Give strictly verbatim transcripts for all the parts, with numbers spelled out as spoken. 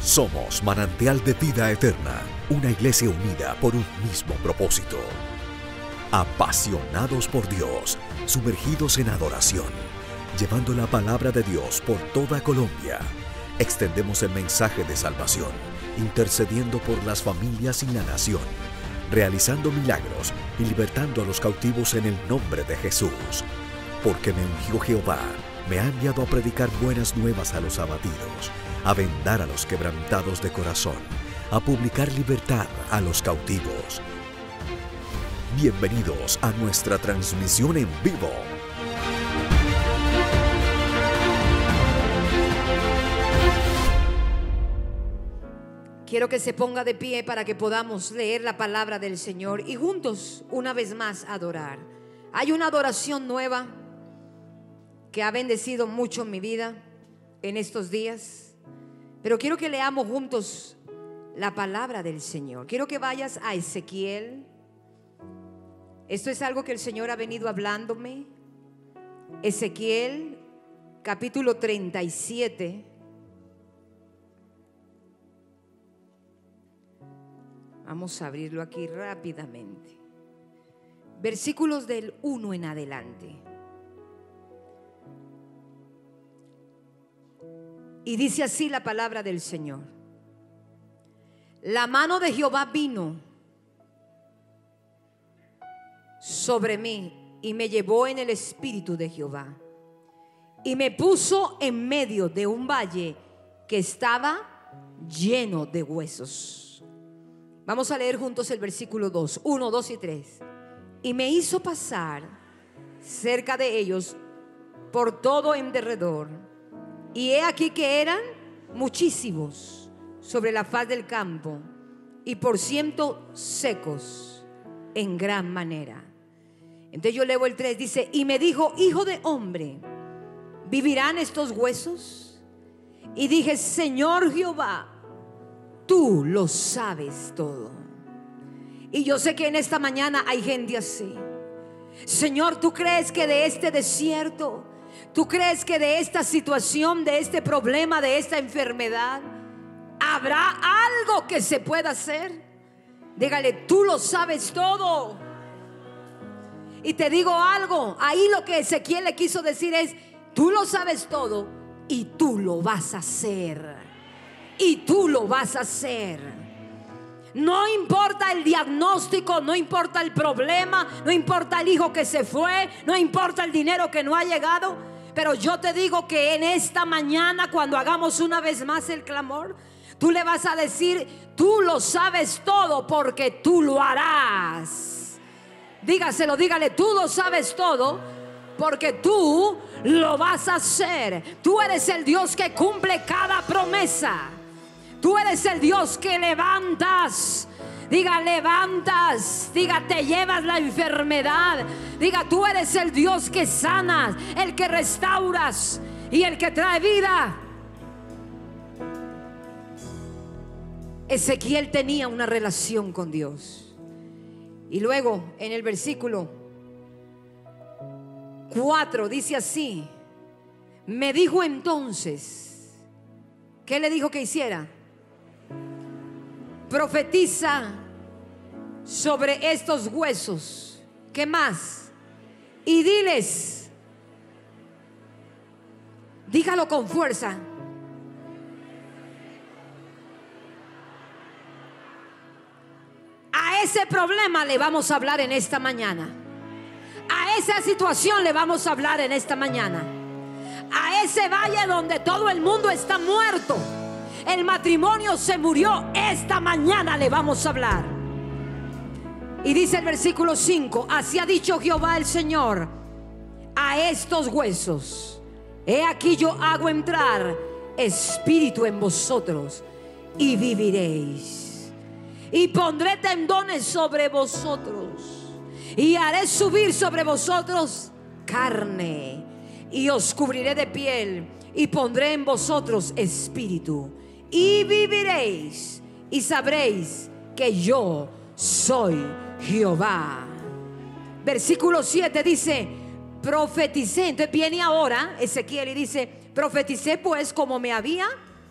Somos Manantial de Vida Eterna, una iglesia unida por un mismo propósito. Apasionados por Dios, sumergidos en adoración, llevando la palabra de Dios por toda Colombia. Extendemos el mensaje de salvación, intercediendo por las familias y la nación, realizando milagros y libertando a los cautivos en el nombre de Jesús. Porque me ungió Jehová, me ha enviado a predicar buenas nuevas a los abatidos, a vendar a los quebrantados de corazón, a publicar libertad a los cautivos. Bienvenidos a nuestra transmisión en vivo. Quiero que se ponga de pie para que podamos leer la palabra del Señor y juntos una vez más adorar. Hay una adoración nueva que ha bendecido mucho mi vida en estos días, pero quiero que leamos juntos la palabra del Señor. Quiero que vayas a Ezequiel. Esto es algo que el Señor ha venido hablándome. Ezequiel capítulo treinta y siete. Vamos a abrirlo aquí rápidamente. Versículos del uno en adelante. Y dice así la palabra del Señor: la mano de Jehová vino sobre mí y me llevó en el espíritu de Jehová y me puso en medio de un valle que estaba lleno de huesos. Vamos a leer juntos el versículo dos, uno, dos y tres. Y me hizo pasar cerca de ellos por todo en derredor, y he aquí que eran muchísimos sobre la faz del campo, y por ciento secos en gran manera. Entonces yo leo el tres, dice: y me dijo: hijo de hombre, ¿vivirán estos huesos? Y dije: Señor Jehová, tú lo sabes todo. Y yo sé que en esta mañana hay gente así. Señor, ¿tú crees que de este desierto, tú crees que de esta situación, de este problema, de esta enfermedad, habrá algo que se pueda hacer? Dígale: tú lo sabes todo. Y te digo algo, ahí lo que Ezequiel le quiso decir es: tú lo sabes todo y tú lo vas a hacer. Y tú lo vas a hacer. No importa el diagnóstico, no importa el problema, no importa el hijo que se fue, no importa el dinero que no ha llegado. Pero yo te digo que en esta mañana, cuando hagamos una vez más el clamor, tú le vas a decir: tú lo sabes todo porque tú lo harás. Dígaselo, dígale: tú lo sabes todo porque tú lo vas a hacer. Tú eres el Dios que cumple cada promesa. Tú eres el Dios que levantas. Diga: levantas. Diga: te llevas la enfermedad. Diga: tú eres el Dios que sanas, el que restauras y el que trae vida. Ezequiel tenía una relación con Dios. Y luego en el versículo cuatro dice así: me dijo entonces, ¿qué le dijo que hiciera? Profetiza sobre estos huesos. ¿Qué más? Y diles, dígalo con fuerza: a ese problema le vamos a hablar en esta mañana. A esa situación le vamos a hablar en esta mañana. A ese valle donde todo el mundo está muerto, el matrimonio se murió, esta mañana le vamos a hablar. Y dice el versículo cinco: así ha dicho Jehová el Señor a estos huesos: he aquí yo hago entrar espíritu en vosotros y viviréis, y pondré tendones sobre vosotros, y haré subir sobre vosotros carne, y os cubriré de piel, y pondré en vosotros espíritu, y viviréis, y sabréis que yo soy Jehová. Versículo siete dice: profeticé. Entonces viene ahora Ezequiel y dice: profeticé pues como me había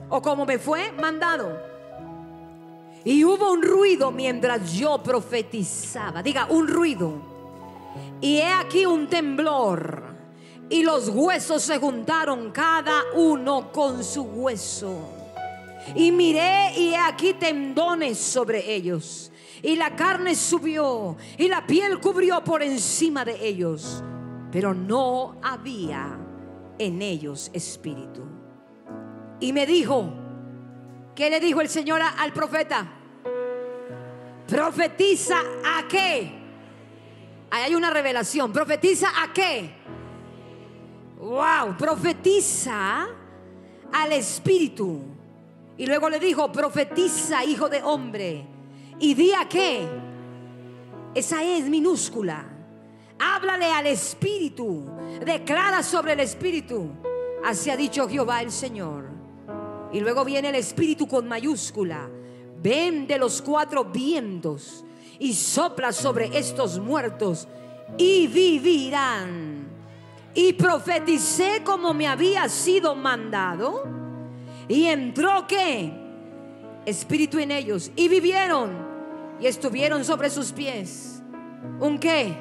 o como me fue mandado. Y hubo un ruido mientras yo profetizaba. Diga, un ruido. Y he aquí un temblor, y los huesos se juntaron cada uno con su hueso. Y miré, y he aquí tendones sobre ellos, y la carne subió, y la piel cubrió por encima de ellos, pero no había en ellos espíritu. Y me dijo, ¿qué le dijo el Señor al profeta? Profetiza a qué. Ahí hay una revelación. Profetiza a qué. Wow, profetiza al espíritu. Y luego le dijo, profetiza, hijo de hombre, y di a qué. Esa es minúscula. Háblale al espíritu, declara sobre el espíritu. Así ha dicho Jehová el Señor. Y luego viene el espíritu con mayúscula. Ven de los cuatro vientos y sopla sobre estos muertos y vivirán. Y profeticé como me había sido mandado, y entró ¿qué? Espíritu en ellos, y vivieron, y estuvieron sobre sus pies. ¿Un qué?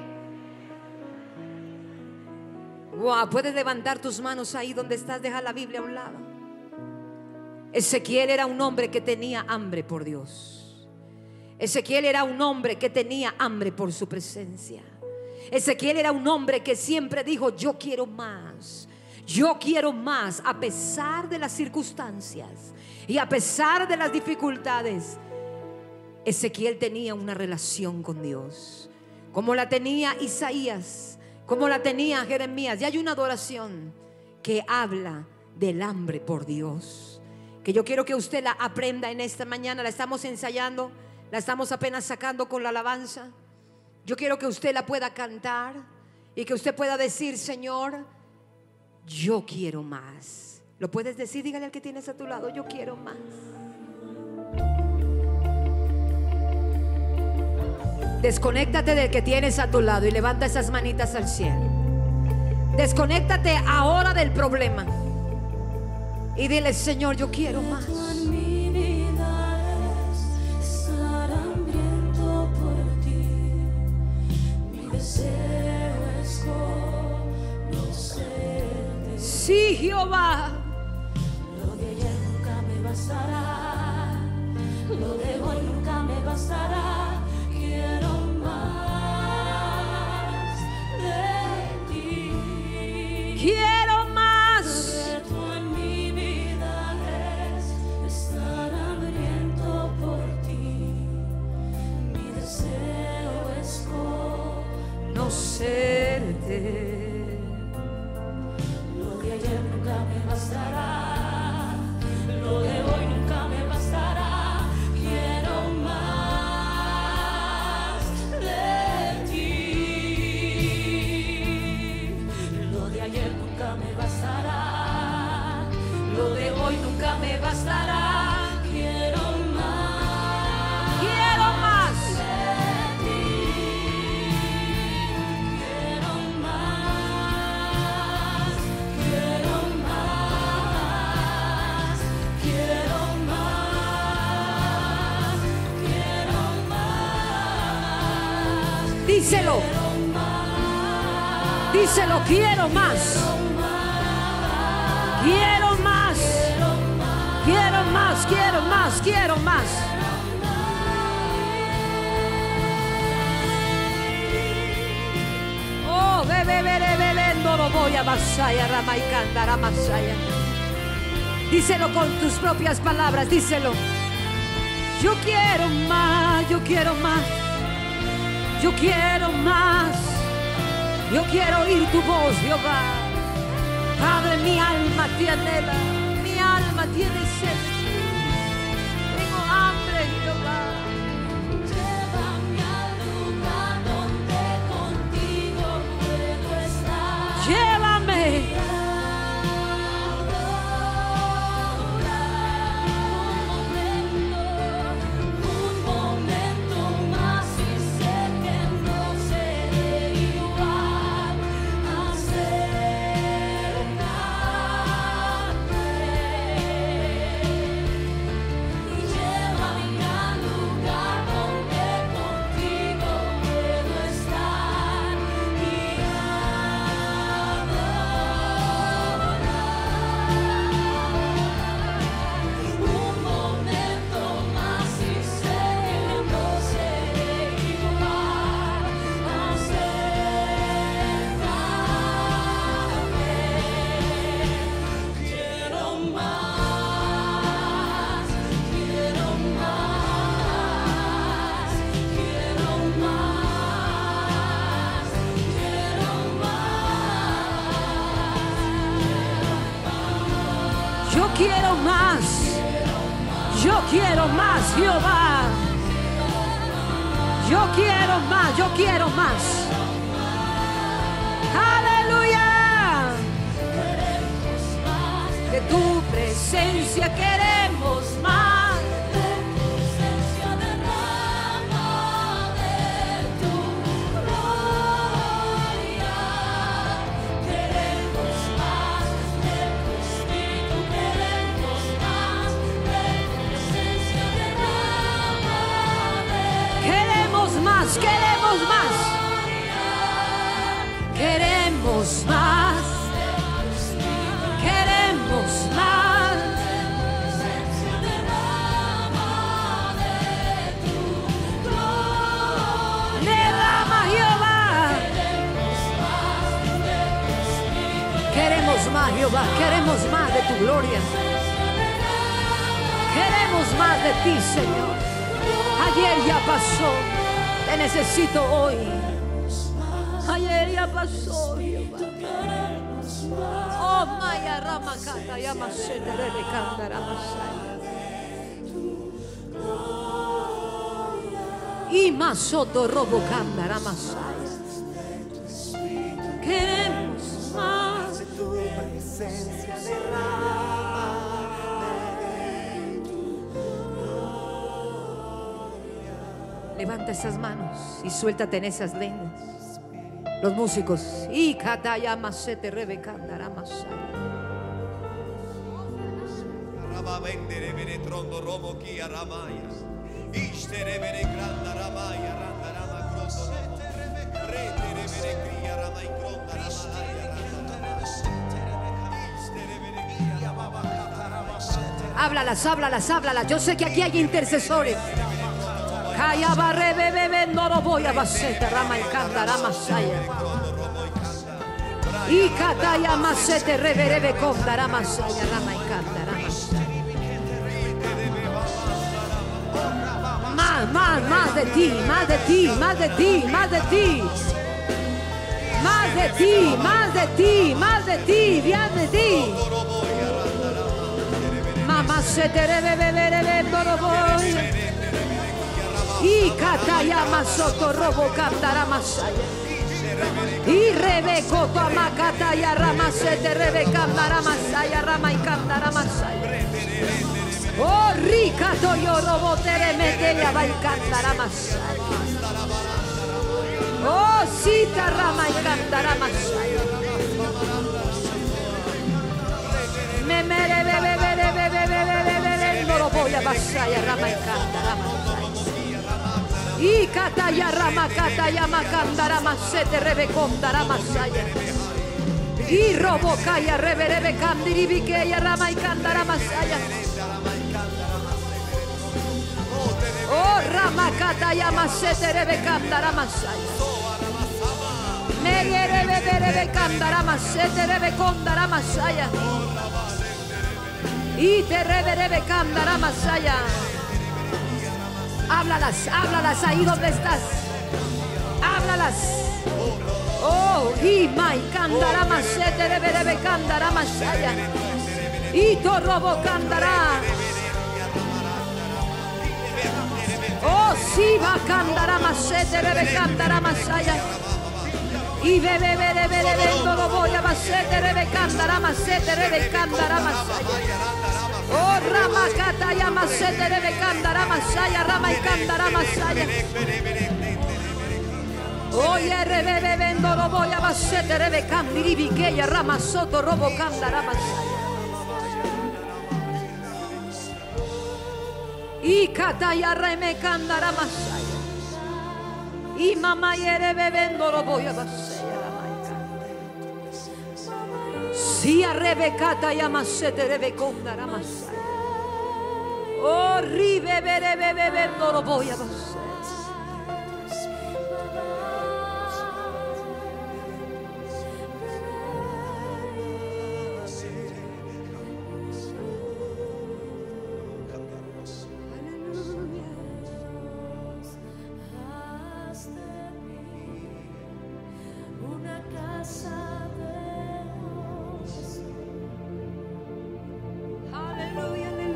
Wow, puedes levantar tus manos ahí donde estás, deja la Biblia a un lado. Ezequiel era un hombre que tenía hambre por Dios. Ezequiel era un hombre que tenía hambre por su presencia. Ezequiel era un hombre que siempre dijo, yo quiero más, yo quiero más, a pesar de las circunstancias y a pesar de las dificultades. Ezequiel tenía una relación con Dios, como la tenía Isaías, como la tenía Jeremías. Y hay una adoración que habla del hambre por Dios, que yo quiero que usted la aprenda en esta mañana. La estamos ensayando, la estamos apenas sacando con la alabanza. Yo quiero que usted la pueda cantar y que usted pueda decir, Señor, yo quiero más. ¿Lo puedes decir? Dígale al que tienes a tu lado, yo quiero más. Desconéctate del que tienes a tu lado y levanta esas manitas al cielo. Desconéctate ahora del problema y dile, Señor, yo quiero más. Sí, Jehová. Lo de ayer nunca me bastará, lo de hoy nunca me bastará. Quiero más de ti. Quiero más. Lo reto en mi vida es estar hambriento por ti. Mi deseo es conocerte. Ayer nunca me bastará, lo de hoy nunca me bastará. Quiero más de ti. Lo de ayer nunca me bastará, lo de hoy nunca me bastará. Quiero más, quiero más. Díselo, díselo, quiero más, quiero más, quiero más, quiero más, quiero más. Oh, bebé, bebé, bebé, no lo voy a masaya, ramaicanda, masaya. Díselo con tus propias palabras, díselo. Yo quiero más, yo quiero más. Yo quiero más, yo quiero oír tu voz, Jehová. Padre, mi alma te anhela, mi alma tiene sed. Tengo hambre, Jehová. Llévame al lugar donde contigo puedo estar. Llévame. más. Yo quiero más, Jehová. Yo quiero más, yo quiero más. Aleluya. De tu presencia queremos más. Queremos más, queremos más, queremos más. Derrama, Jehová. Queremos más, Jehová, queremos más de tu gloria. Queremos más de ti, Señor. Ayer ya pasó. Te necesito hoy. Ayer ya pasó, Jehová. Oh, Maya Ramakata Yamasete Rebekanda Ramasaya. Y Masoto Robokanda Ramasaya. Queremos más de tu presencia derrama. Levanta esas manos y suéltate en esas lenguas. Los músicos. Y kataya masete rebekanda ramasaya. Rababendere benetrondo romo kia ramaya. Ishtere benegranda ramaya randa rama krondo romo. Rendere benegria rama ikronda ramaya. Háblalas, háblalas, háblalas. Yo sé que aquí hay intercesores. Kaya barre bebe no voy a basete rama y canta ramasaya. Y kataya masete rebe rebe konda ramasaya rama y canta ramasaya. Más, más, más de ti, más de ti, más de ti, más de ti. Más de ti, más de ti, más de ti, más de ti. Mamá se te rebe bebe rebe no voy. Y katayama soto robo cantara masaya. Y rebeco toma kataya ramasete rebecandara masaya rama y cantara masaya. Oh rica toyo robo teremete ya va y cantara masaya. Oh sita rama y cantara masaya. Me mere bebe bebe bebe bebe bebe no lo voy a basaya rama y cantara masaya. Y kataya rama kataya makandara masete rebekondara masaya. Y robo kaya rebe rebe kandiribikeya rama y kandara masaya. Oh rama kataya masete rebekandara masaya. Meye rebe rebe kandara masete rebekondara masaya. Y te rebe rebe kandara masaya. Háblalas, háblalas ahí donde estás. Háblalas. Oh, y mai candara masete rebe rebe candara masaya. Y to robo candara. Oh, si va candara masete rebe candara masaya. Y bebe bebe bebe bebe no lo voy a masete rebe candara masete rebe candara masaya. Oh rama kataya masete rebe candara masaya rama y candara masaya. Oye rebe bebe no lo voy a masete rebe candiribiqueya rama soto robo candara masaya. Y kataya reme candara masaya. Y mamá yere bebe no lo voy a masaya rama y candara. Si a rebe kataya masete rebe candara masaya. Oh, ribe, bebe, bebe, bebe, no lo voy a hacer. Una casa de Dios. Aleluya.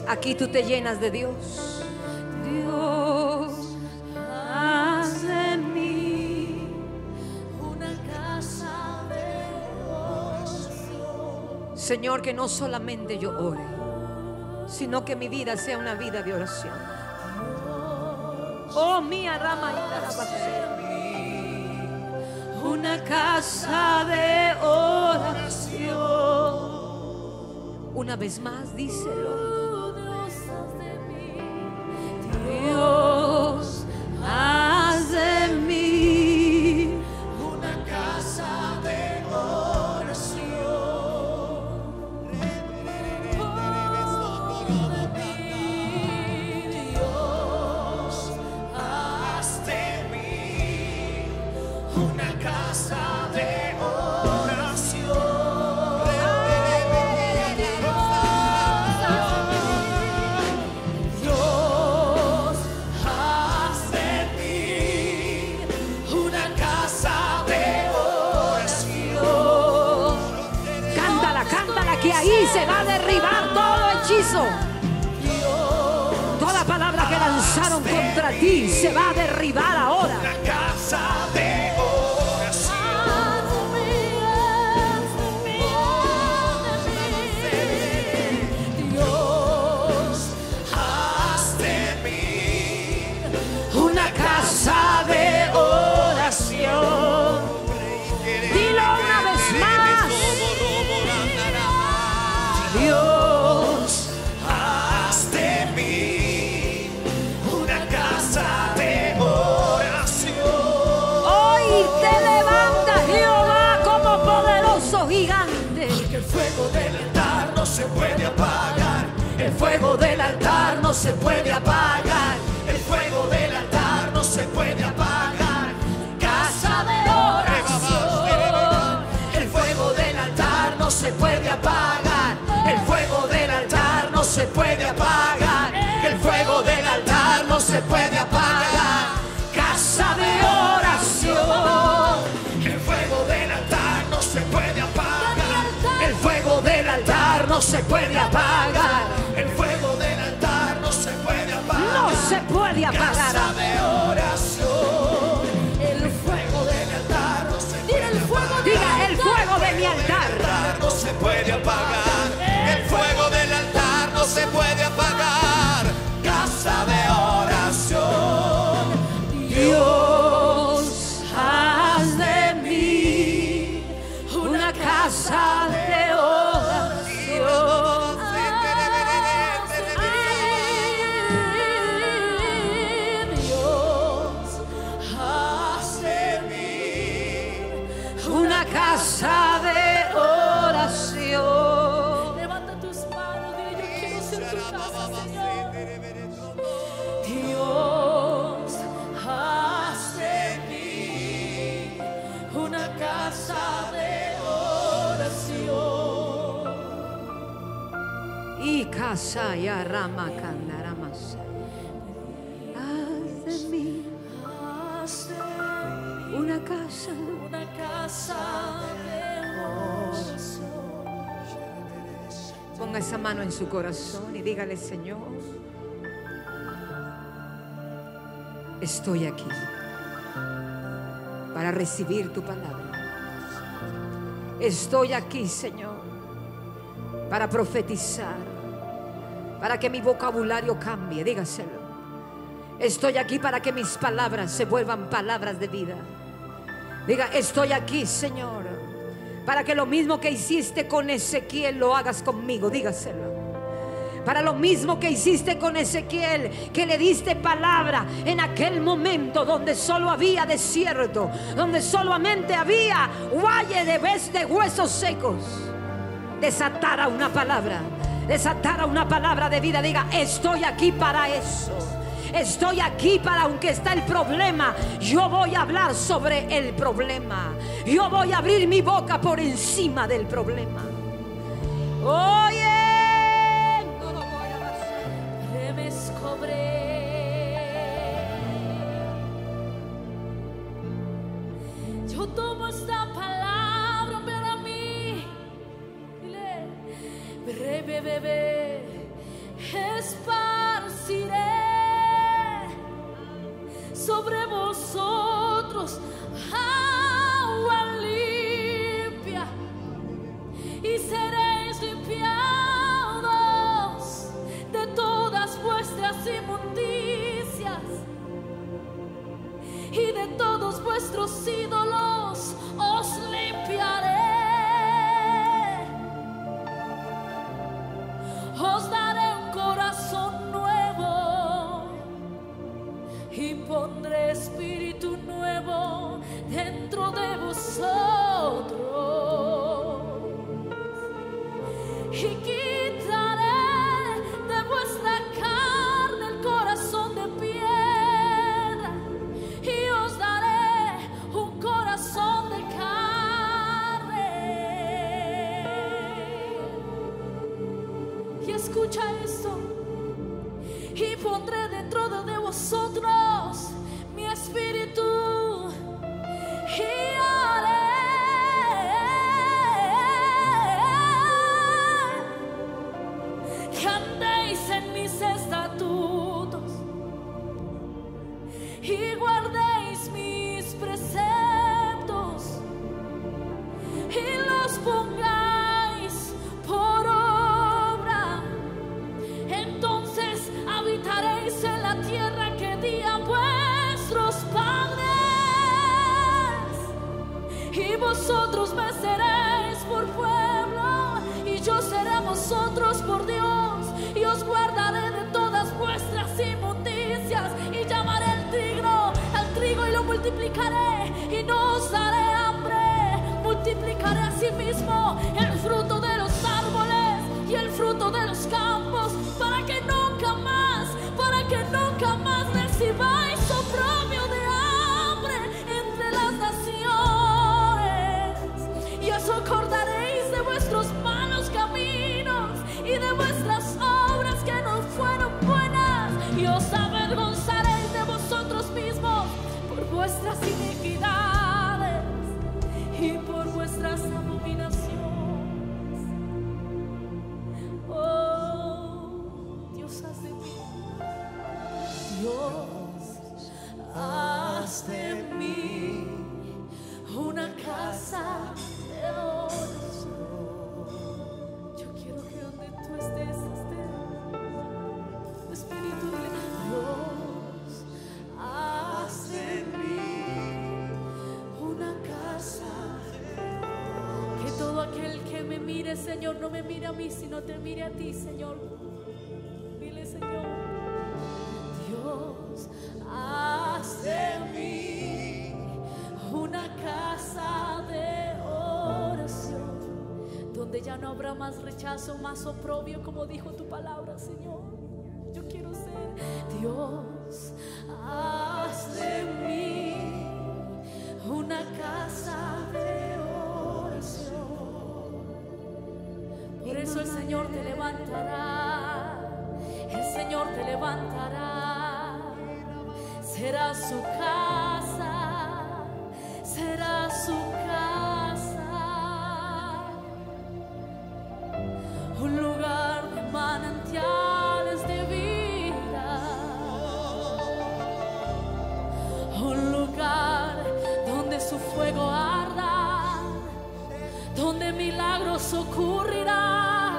Aquí tú te llenas de Dios. Dios, haz de mí una casa de oración. Señor, que no solamente yo ore, sino que mi vida sea una vida de oración. Oh, mía rama y una casa de oración. Una vez más, díselo. Dios, haz de mí una casa de oración. Dios, haz de mí una casa de que ahí se va a derribar todo hechizo. Toda palabra que lanzaron contra ti se va a derribar ahora. La casa de oración. Dios, haz de mí una casa de oración. Dilo una vez más. Dios, haz de mí una casa de oración. Hoy te levanta Jehová como poderoso gigante. Porque el fuego del altar no se puede apagar. El fuego del altar no se puede apagar. El fuego del altar no se puede apagar. Casa de oración. El fuego del altar no se puede apagar. El fuego del altar no se puede apagar. El fuego del altar no se puede apagar. Casa de oración. El fuego del altar no se puede apagar. El fuego del altar no se puede apagar. El fuego del altar no se puede apagar. No se puede apagar. Casa de oración. El fuego del altar no se puede apagar. Diga, el fuego de mi altar no se puede apagar. El fuego del altar no se puede apagar. Casa de oración. Dios, haz de mí una casa de oración. Dios, haz de mí una casa de oración. Levanta tus manos, dile, yo quiero ser tu casa, Señor. Dios, haz de mí una casa de oración. y casa ya rama candarama. Haz de mí Haz de mí una casa. una casa de oración. Ponga esa mano en su corazón y dígale: Señor, estoy aquí para recibir tu palabra. Estoy aquí, Señor, para profetizar, para que mi vocabulario cambie. Dígaselo. Estoy aquí para que mis palabras se vuelvan palabras de vida. Diga: estoy aquí, Señor, para que lo mismo que hiciste con Ezequiel lo hagas conmigo. Dígaselo. Para lo mismo que hiciste con Ezequiel, que le diste palabra en aquel momento donde solo había desierto, donde solamente había valle de, de huesos secos. Desatara una palabra, desatara una palabra de vida. Diga: estoy aquí para eso. Estoy aquí para, aunque está el problema, yo voy a hablar sobre el problema. Yo voy a abrir mi boca por encima del problema. Oye, yo tomo esta palabra para mí. Dile: bebé, bebé, esparciré sobre vosotros agua limpia y seréis limpiados de todas vuestras inmundicias y de todos vuestros ídolos os limpiaré. Os daré un corazón nuevo y pondré espíritu nuevo dentro de vosotros y quitaré de vuestra carne el corazón de piedra y os daré un corazón de carne. Y escucha esto: y pondré dentro de vosotros mi espíritu y haré que andéis en mis estatutos y guardéis mis preceptos y los pongáis por obra. Entonces habitaréis en la tierra que di a vuestros padres y vosotros me seréis por pueblo y yo seré vosotros por Dios, y os guardaré de todas vuestras inmundicias y llamaré al trigo, al trigo y lo multiplicaré y no os daré hambre. Multiplicaré asimismo el fruto de los árboles y el fruto de los campos, para que nunca más, para que nunca más recibáis oprobio de hambre entre las naciones. Y os acordaréis de vuestros malos caminos y de vuestras obras que no fueron buenas, y os avergonzaréis de vosotros mismos por vuestras iniquidades y por vuestras abominaciones. Oh, Dios, haz de mí, Dios, haz de mí una casa de oración. Yo quiero que donde tú estés, esté tu espíritu. Dios, haz de mí una casa. Que todo aquel que me mire, Señor, no me mire a mí, sino te mire a ti, Señor. Dile, Señor: Dios, haz de mí una casa de oración, donde ya no habrá más rechazo, más oprobio, como dijo tu palabra, Señor. Yo quiero ser. Dios, haz de mí una casa de oración. Por eso el Señor te levantará, el Señor te levantará. Será su casa, será su casa, un lugar de manantiales de vida, un lugar donde su fuego arda, donde milagros ocurrirán.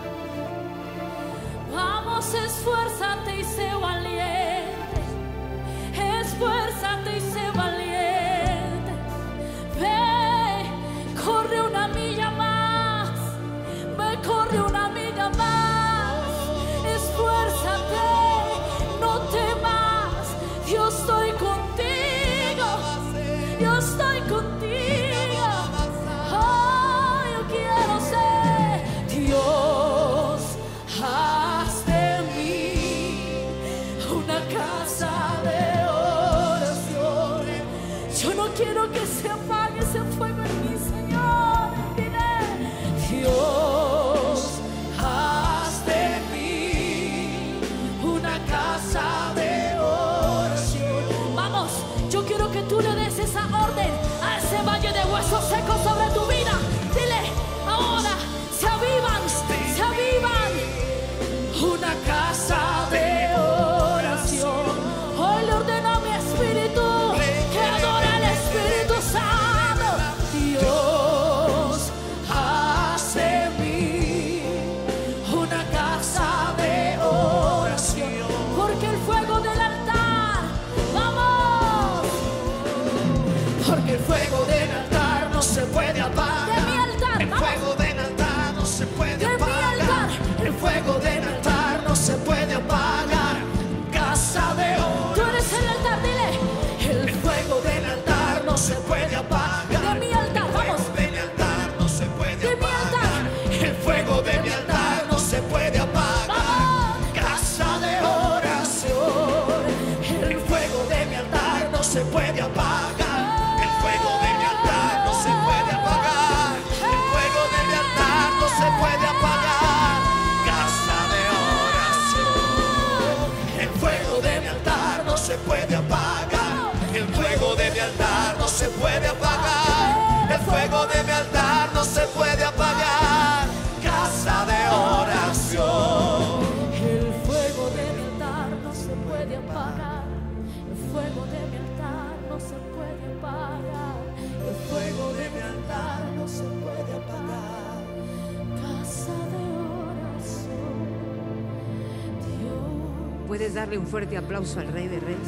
Vamos, esfuérzate y sé valiente, esfuérzate y sé valiente. Ve, corre una milla más, ve, corre una milla más. Esfuérzate, no temas, yo estoy contigo, yo estoy contigo. Oh, yo quiero ser. Dios, haz de mí Puedes darle un fuerte aplauso al Rey de Reyes.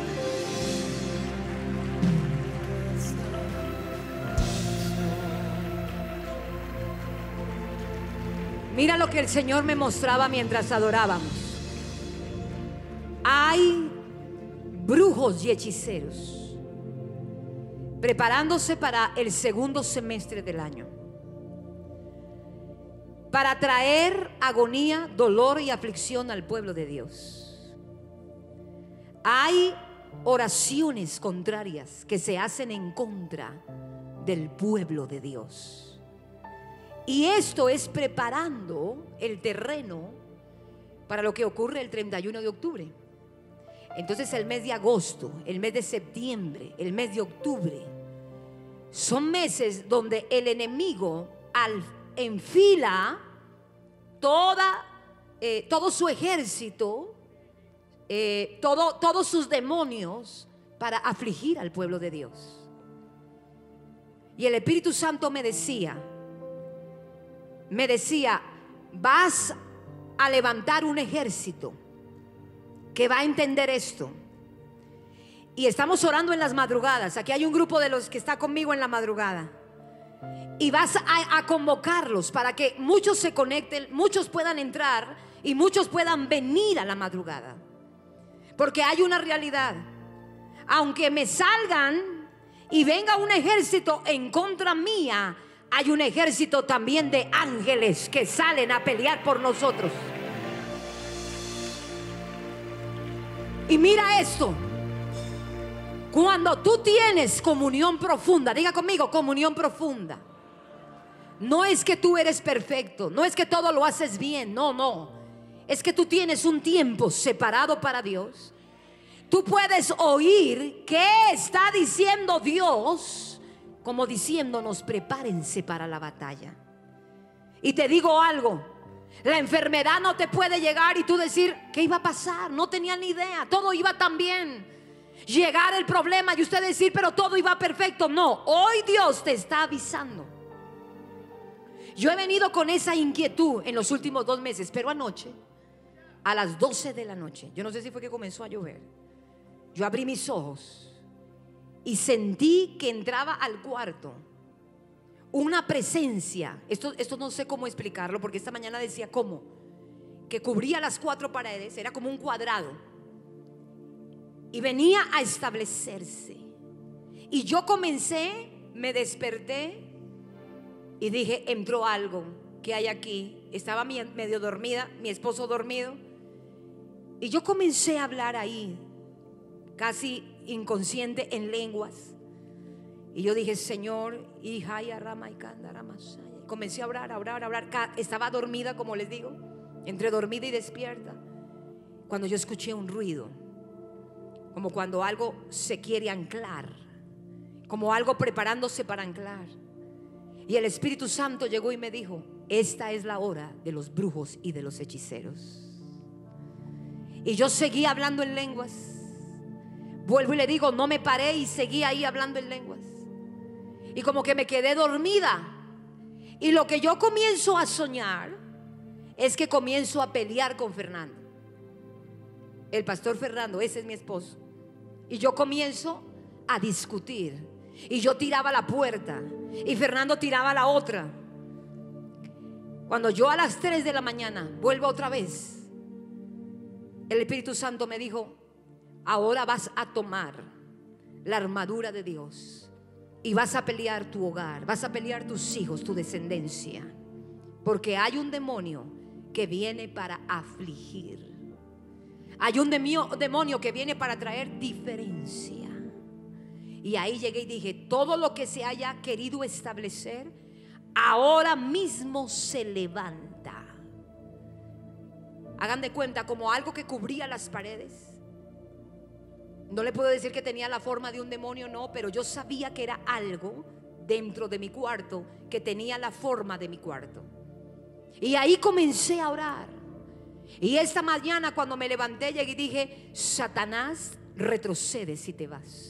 Mira lo que el Señor me mostraba mientras adorábamos. Hay brujos y hechiceros preparándose para el segundo semestre del año, para traer agonía, dolor y aflicción al pueblo de Dios. Hay oraciones contrarias que se hacen en contra del pueblo de Dios. Y esto es preparando el terreno para lo que ocurre el treinta y uno de octubre. Entonces el mes de agosto, el mes de septiembre, el mes de octubre son meses donde el enemigo al, enfila toda, eh, todo su ejército, eh, todo, todos sus demonios para afligir al pueblo de Dios. Y el Espíritu Santo me decía, me decía, vas a levantar un ejército que va a entender esto. Y estamos orando en las madrugadas. Aquí hay un grupo de los que está conmigo en la madrugada. Y vas a, a convocarlos para que muchos se conecten, muchos puedan entrar y muchos puedan venir a la madrugada. Porque hay una realidad. Aunque me salgan y venga un ejército en contra mía, hay un ejército también de ángeles que salen a pelear por nosotros. Y mira esto. Cuando tú tienes comunión profunda, diga conmigo, comunión profunda. No es que tú eres perfecto, no es que todo lo haces bien, no, no. Es que tú tienes un tiempo separado para Dios. Tú puedes oír qué está diciendo Dios, como diciéndonos, prepárense para la batalla. Y te digo algo. La enfermedad no te puede llegar y tú decir, ¿qué iba a pasar? No tenía ni idea, todo iba tan bien. Llegar el problema y usted decir, pero todo iba perfecto. No, hoy Dios te está avisando. Yo he venido con esa inquietud en los últimos dos meses, pero anoche, a las doce de la noche, yo no sé si fue que comenzó a llover, yo abrí mis ojos y sentí que entraba al cuarto una presencia. Esto, esto no sé cómo explicarlo, porque esta mañana decía cómo, que cubría las cuatro paredes, era como un cuadrado y venía a establecerse. Y yo comencé, me desperté y dije, entró algo. ¿Qué hay aquí? Estaba medio dormida, mi esposo dormido, y yo comencé a hablar ahí, casi inconsciente, en lenguas. Y yo dije, Señor, hija y rama y canda, comencé a orar, a orar, a orar. Estaba dormida, como les digo, entre dormida y despierta, cuando yo escuché un ruido, como cuando algo se quiere anclar, como algo preparándose para anclar. Y el Espíritu Santo llegó y me dijo, esta es la hora de los brujos y de los hechiceros. Y yo seguí hablando en lenguas. Vuelvo y le digo, no me paré y seguí ahí hablando en lenguas. Y como que me quedé dormida. Y lo que yo comienzo a soñar es que comienzo a pelear con Fernando, el pastor Fernando, ese es mi esposo. Y yo comienzo a discutir. Y yo tiraba la puerta y Fernando tiraba la otra. Cuando yo a las tres de la mañana vuelvo otra vez, el Espíritu Santo me dijo, ahora vas a tomar la armadura de Dios y vas a pelear tu hogar, vas a pelear tus hijos, tu descendencia, porque hay un demonio que viene para afligir. Hay un demonio que viene para traer diferencia. Y ahí llegué y dije, todo lo que se haya querido establecer ahora mismo se levanta. Hagan de cuenta como algo que cubría las paredes. No le puedo decir que tenía la forma de un demonio, no, pero yo sabía que era algo dentro de mi cuarto que tenía la forma de mi cuarto. Y ahí comencé a orar. Y esta mañana cuando me levanté llegué y dije, Satanás, retrocede si te vas.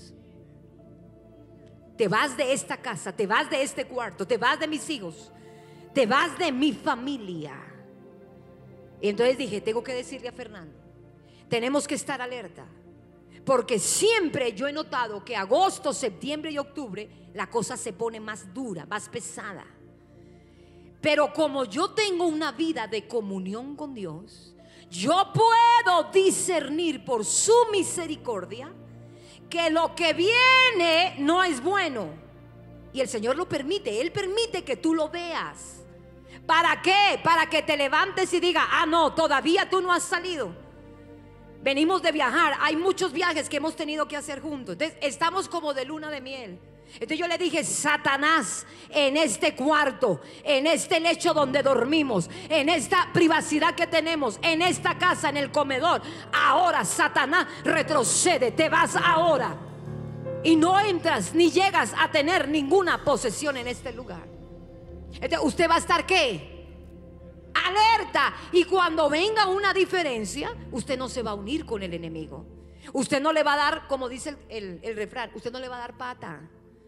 Te vas de esta casa, te vas de este cuarto, te vas de mis hijos, te vas de mi familia. Y entonces dije, tengo que decirle a Fernando, Tenemos que estar alerta, porque siempre yo he notado que agosto, septiembre y octubre la cosa se pone más dura, más pesada. Pero como yo tengo una vida de comunión con Dios, yo puedo discernir por su misericordia que lo que viene no es bueno. Y el Señor lo permite, Él permite que tú lo veas. ¿Para qué? Para que te levantes y digas: ah, no, todavía tú no has salido. Venimos de viajar, hay muchos viajes que hemos tenido que hacer juntos. Entonces estamos como de luna de miel. Entonces yo le dije: Satanás, en este cuarto, en este lecho donde dormimos, en esta privacidad que tenemos, en esta casa, en el comedor, ahora Satanás, retrocede, te vas ahora y no entras ni llegas a tener ninguna posesión en este lugar. Entonces usted va a estar ¿qué? Alerta. Y cuando venga una diferencia, usted no se va a unir con el enemigo. Usted no le va a dar, como dice el, el, el refrán, usted no le va a dar pata.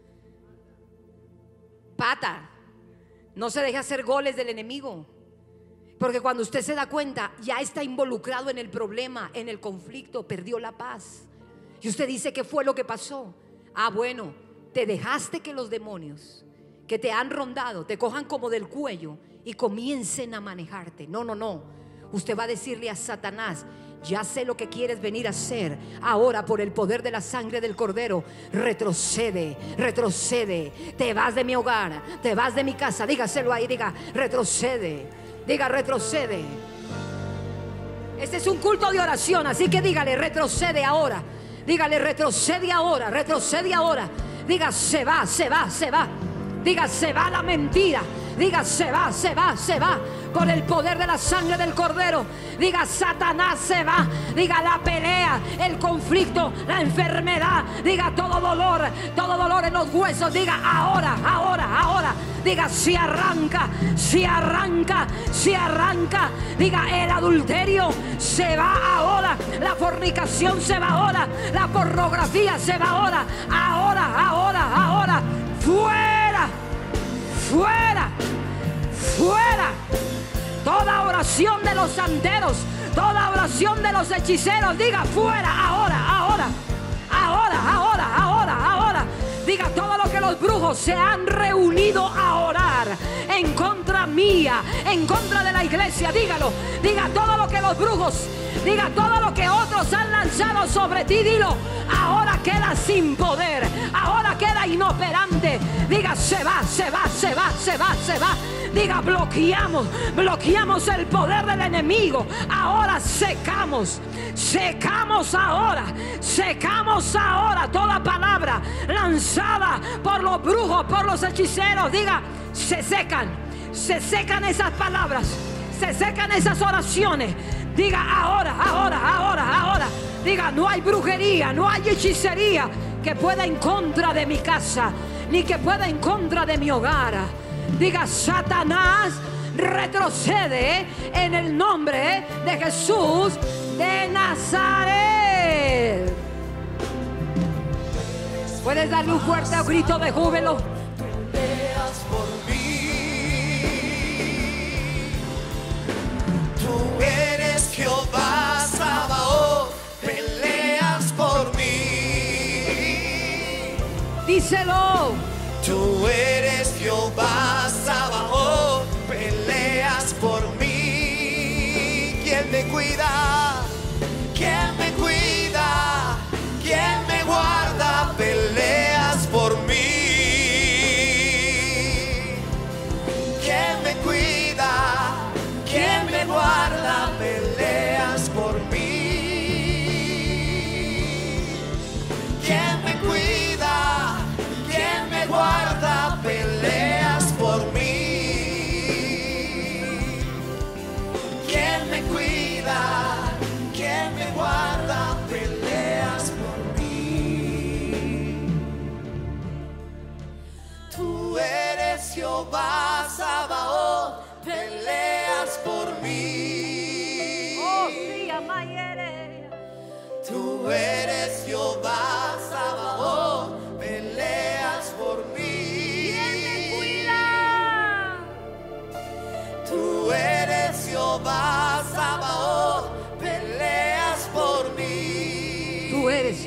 Pata. No se deje hacer goles del enemigo, porque cuando usted se da cuenta, ya está involucrado en el problema, en el conflicto, perdió la paz. Y usted dice: ¿qué fue lo que pasó? Ah, bueno, te dejaste que los demonios que te han rondado te cojan como del cuello y comiencen a manejarte. No, no, no. Usted va a decirle a Satanás: ya sé lo que quieres venir a hacer. Ahora, por el poder de la sangre del Cordero, retrocede, retrocede. Te vas de mi hogar, te vas de mi casa. Dígaselo ahí, diga: retrocede, diga: retrocede. Este es un culto de oración, así que dígale: retrocede ahora. Dígale: retrocede ahora, retrocede ahora. Diga: se va, se va, se va. Diga: se va la mentira. Diga: se va, se va, se va. Por el poder de la sangre del Cordero. Diga: Satanás, se va. Diga: la pelea, el conflicto, la enfermedad. Diga: todo dolor, todo dolor en los huesos. Diga: ahora, ahora, ahora. Diga: si arranca, si arranca, si arranca. Diga: el adulterio se va ahora. La fornicación se va ahora. La pornografía se va ahora. Ahora, ahora, ahora. Fuera, fuera, fuera. Toda oración de los santeros, toda oración de los hechiceros, diga: fuera, ahora, ahora, ahora, ahora, ahora, ahora. Diga: todo lo que los brujos se han reunido a orar en contra mía, en contra de la iglesia, dígalo. Diga: todo lo que los brujos, diga: todo lo que otros han lanzado sobre ti, dilo. Ahora queda sin poder, ahora queda inoperante. Diga: se va, se va, se va, se va, se va. Diga: bloqueamos, bloqueamos el poder del enemigo. Ahora secamos, secamos ahora, secamos ahora toda palabra lanzada por los brujos, por los hechiceros. Diga: se secan, se secan esas palabras, se secan esas oraciones. Diga: ahora, ahora, ahora, ahora. Diga: no hay brujería, no hay hechicería que pueda en contra de mi casa, ni que pueda en contra de mi hogar. Diga: Satanás, retrocede en el nombre de Jesús de Nazaret. ¿Puedes darle un fuerte grito de júbilo? Peleas por mí. Tú eres Jehová Sabaoth, peleas por mí. Díselo. Tú eres Jehová Sabaoth, peleas por mí. ¿Quién me cuida? ¿Quién me cuida? ¿Quién me guarda? Peleas por mí. ¿Quién me cuida? ¿Quién me guarda? Peleas por mí. ¿Quién me cuida? ¿Quién me guarda? Peleas por mí. ¿Quién me cuida? ¿Quién me guarda? Peleas por mí. Tú eres Jehová Sabaoth, peleas por mí. Oh, sí, amayere. Tú eres Jehová Sabaoth, peleas por mí. ¿Quién me cuida? Tú eres Jehová Sabaoth, peleas por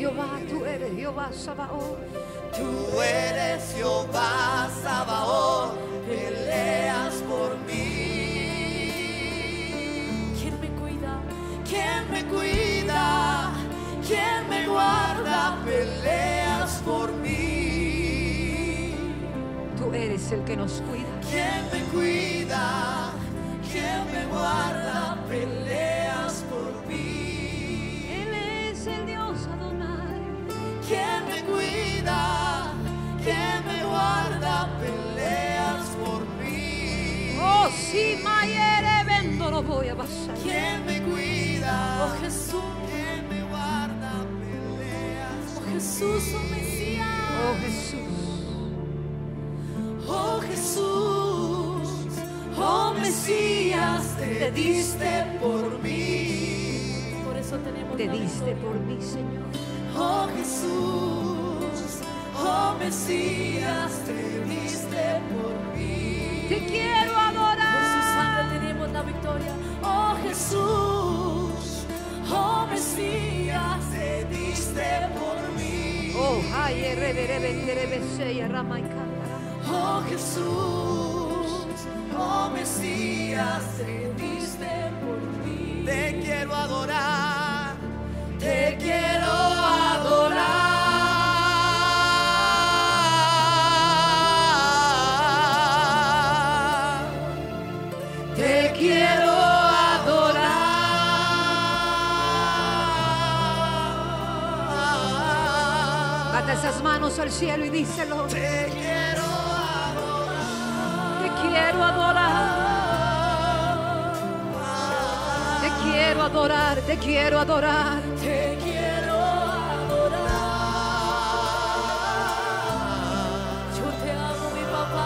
Jehová, tú eres Jehová Sabaoth. Tú eres Jehová Sabaoth, peleas por mí. ¿Quién me cuida? ¿Quién me cuida? ¿Quién me guarda? Peleas por mí. Tú eres el que nos cuida. ¿Quién me cuida? ¿Quién me guarda? Peleas por mí. Él es el Dios Adonai. ¿Quién me cuida? ¿Quién me guarda? Peleas por mí. Oh, si mayere vendo no voy a pasar. ¿Quién me cuida? Oh Jesús. ¿Quién me guarda? Peleas. Oh Jesús, oh Mesías. Oh Jesús. Oh Jesús. Oh Mesías, te diste por mí. Por eso tenemos Te la diste victoria. por mí, Señor. Oh Jesús, oh Mesías, te diste por mí. Te quiero Por su adorar. sangre tenemos la victoria. Oh Jesús, oh Mesías, te diste por mí. Oh, ay, revere, vendere, besea, rama y cámara. Oh Jesús, oh Mesías, te diste por mí. Te quiero adorar, te quiero adorar, te quiero adorar. Bata esas manos al cielo y díselo. Te quiero Te quiero adorar. Te quiero adorar. Te quiero adorar. Te quiero adorar. Yo te amo, mi papá.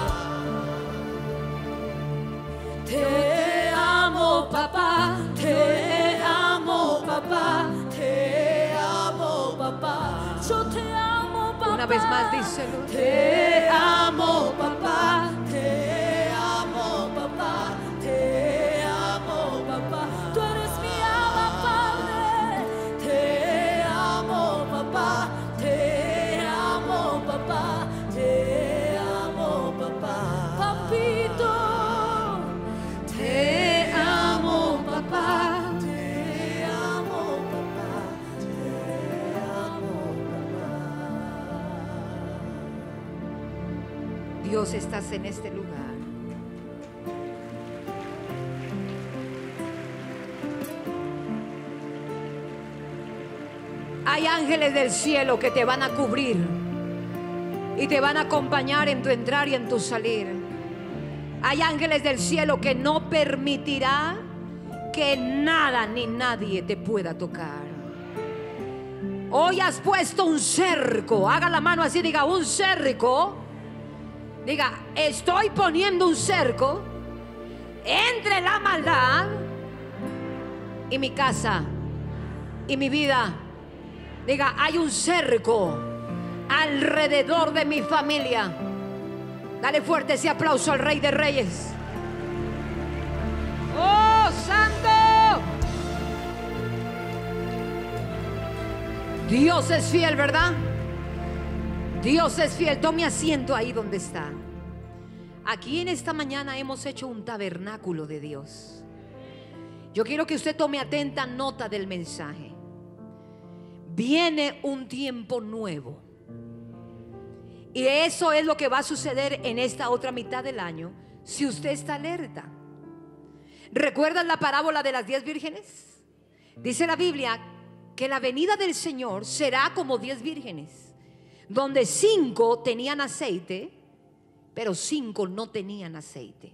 Te amo, papá. Te amo, papá. Te amo, papá. Yo te amo, papá. Una vez más díselo. Te amo, papá. Te amo, papá. Te amo, papá. Tú eres mi ama, Padre. Te amo, papá. Te amo, papá. Te amo, papá. Papito. Te amo, papá. Te amo, papá. Te amo, papá. Dios, estás en este lugar. Hay ángeles del cielo que te van a cubrir y te van a acompañar en tu entrar y en tu salir. Hay ángeles del cielo que no permitirá que nada ni nadie te pueda tocar. Hoy has puesto un cerco. Haga la mano así, diga un cerco. Diga, estoy poniendo un cerco entre la maldad y mi casa y mi vida. Diga, hay un cerco alrededor de mi familia. Dale fuerte ese aplauso al Rey de Reyes. ¡Oh, Santo! Dios es fiel, ¿verdad? Dios es fiel. Tome asiento ahí donde está. Aquí en esta mañana hemos hecho un tabernáculo de Dios. Yo quiero que usted tome atenta nota del mensaje. Viene un tiempo nuevo. Y eso es lo que va a suceder en esta otra mitad del año si usted está alerta. ¿Recuerdan la parábola de las diez vírgenes? Dice la Biblia que la venida del Señor será como diez vírgenes, donde cinco tenían aceite, pero cinco no tenían aceite.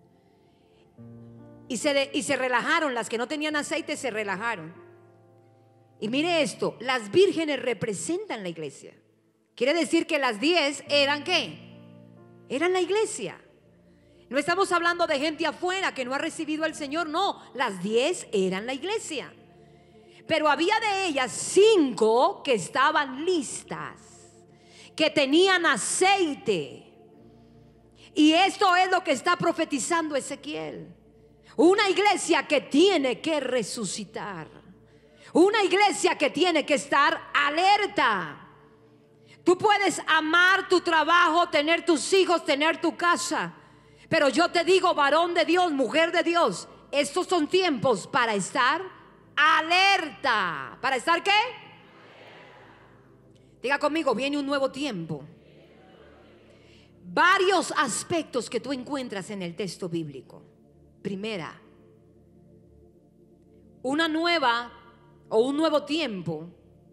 Y se, de, y se relajaron, las que no tenían aceite se relajaron. Y mire esto, las vírgenes representan la iglesia. Quiere decir que las diez eran ¿qué? Eran la iglesia. No estamos hablando de gente afuera que no ha recibido al Señor, no, las diez eran la iglesia. Pero había de ellas cinco que estaban listas, que tenían aceite. Y esto es lo que está profetizando Ezequiel. Una iglesia que tiene que resucitar. Una iglesia que tiene que estar alerta. Tú puedes amar tu trabajo, tener tus hijos, tener tu casa. Pero yo te digo, varón de Dios, mujer de Dios, estos son tiempos para estar alerta. ¿Para estar qué? Diga conmigo, viene un nuevo tiempo. Varios aspectos que tú encuentras en el texto bíblico. Primera, una nueva o un nuevo tiempo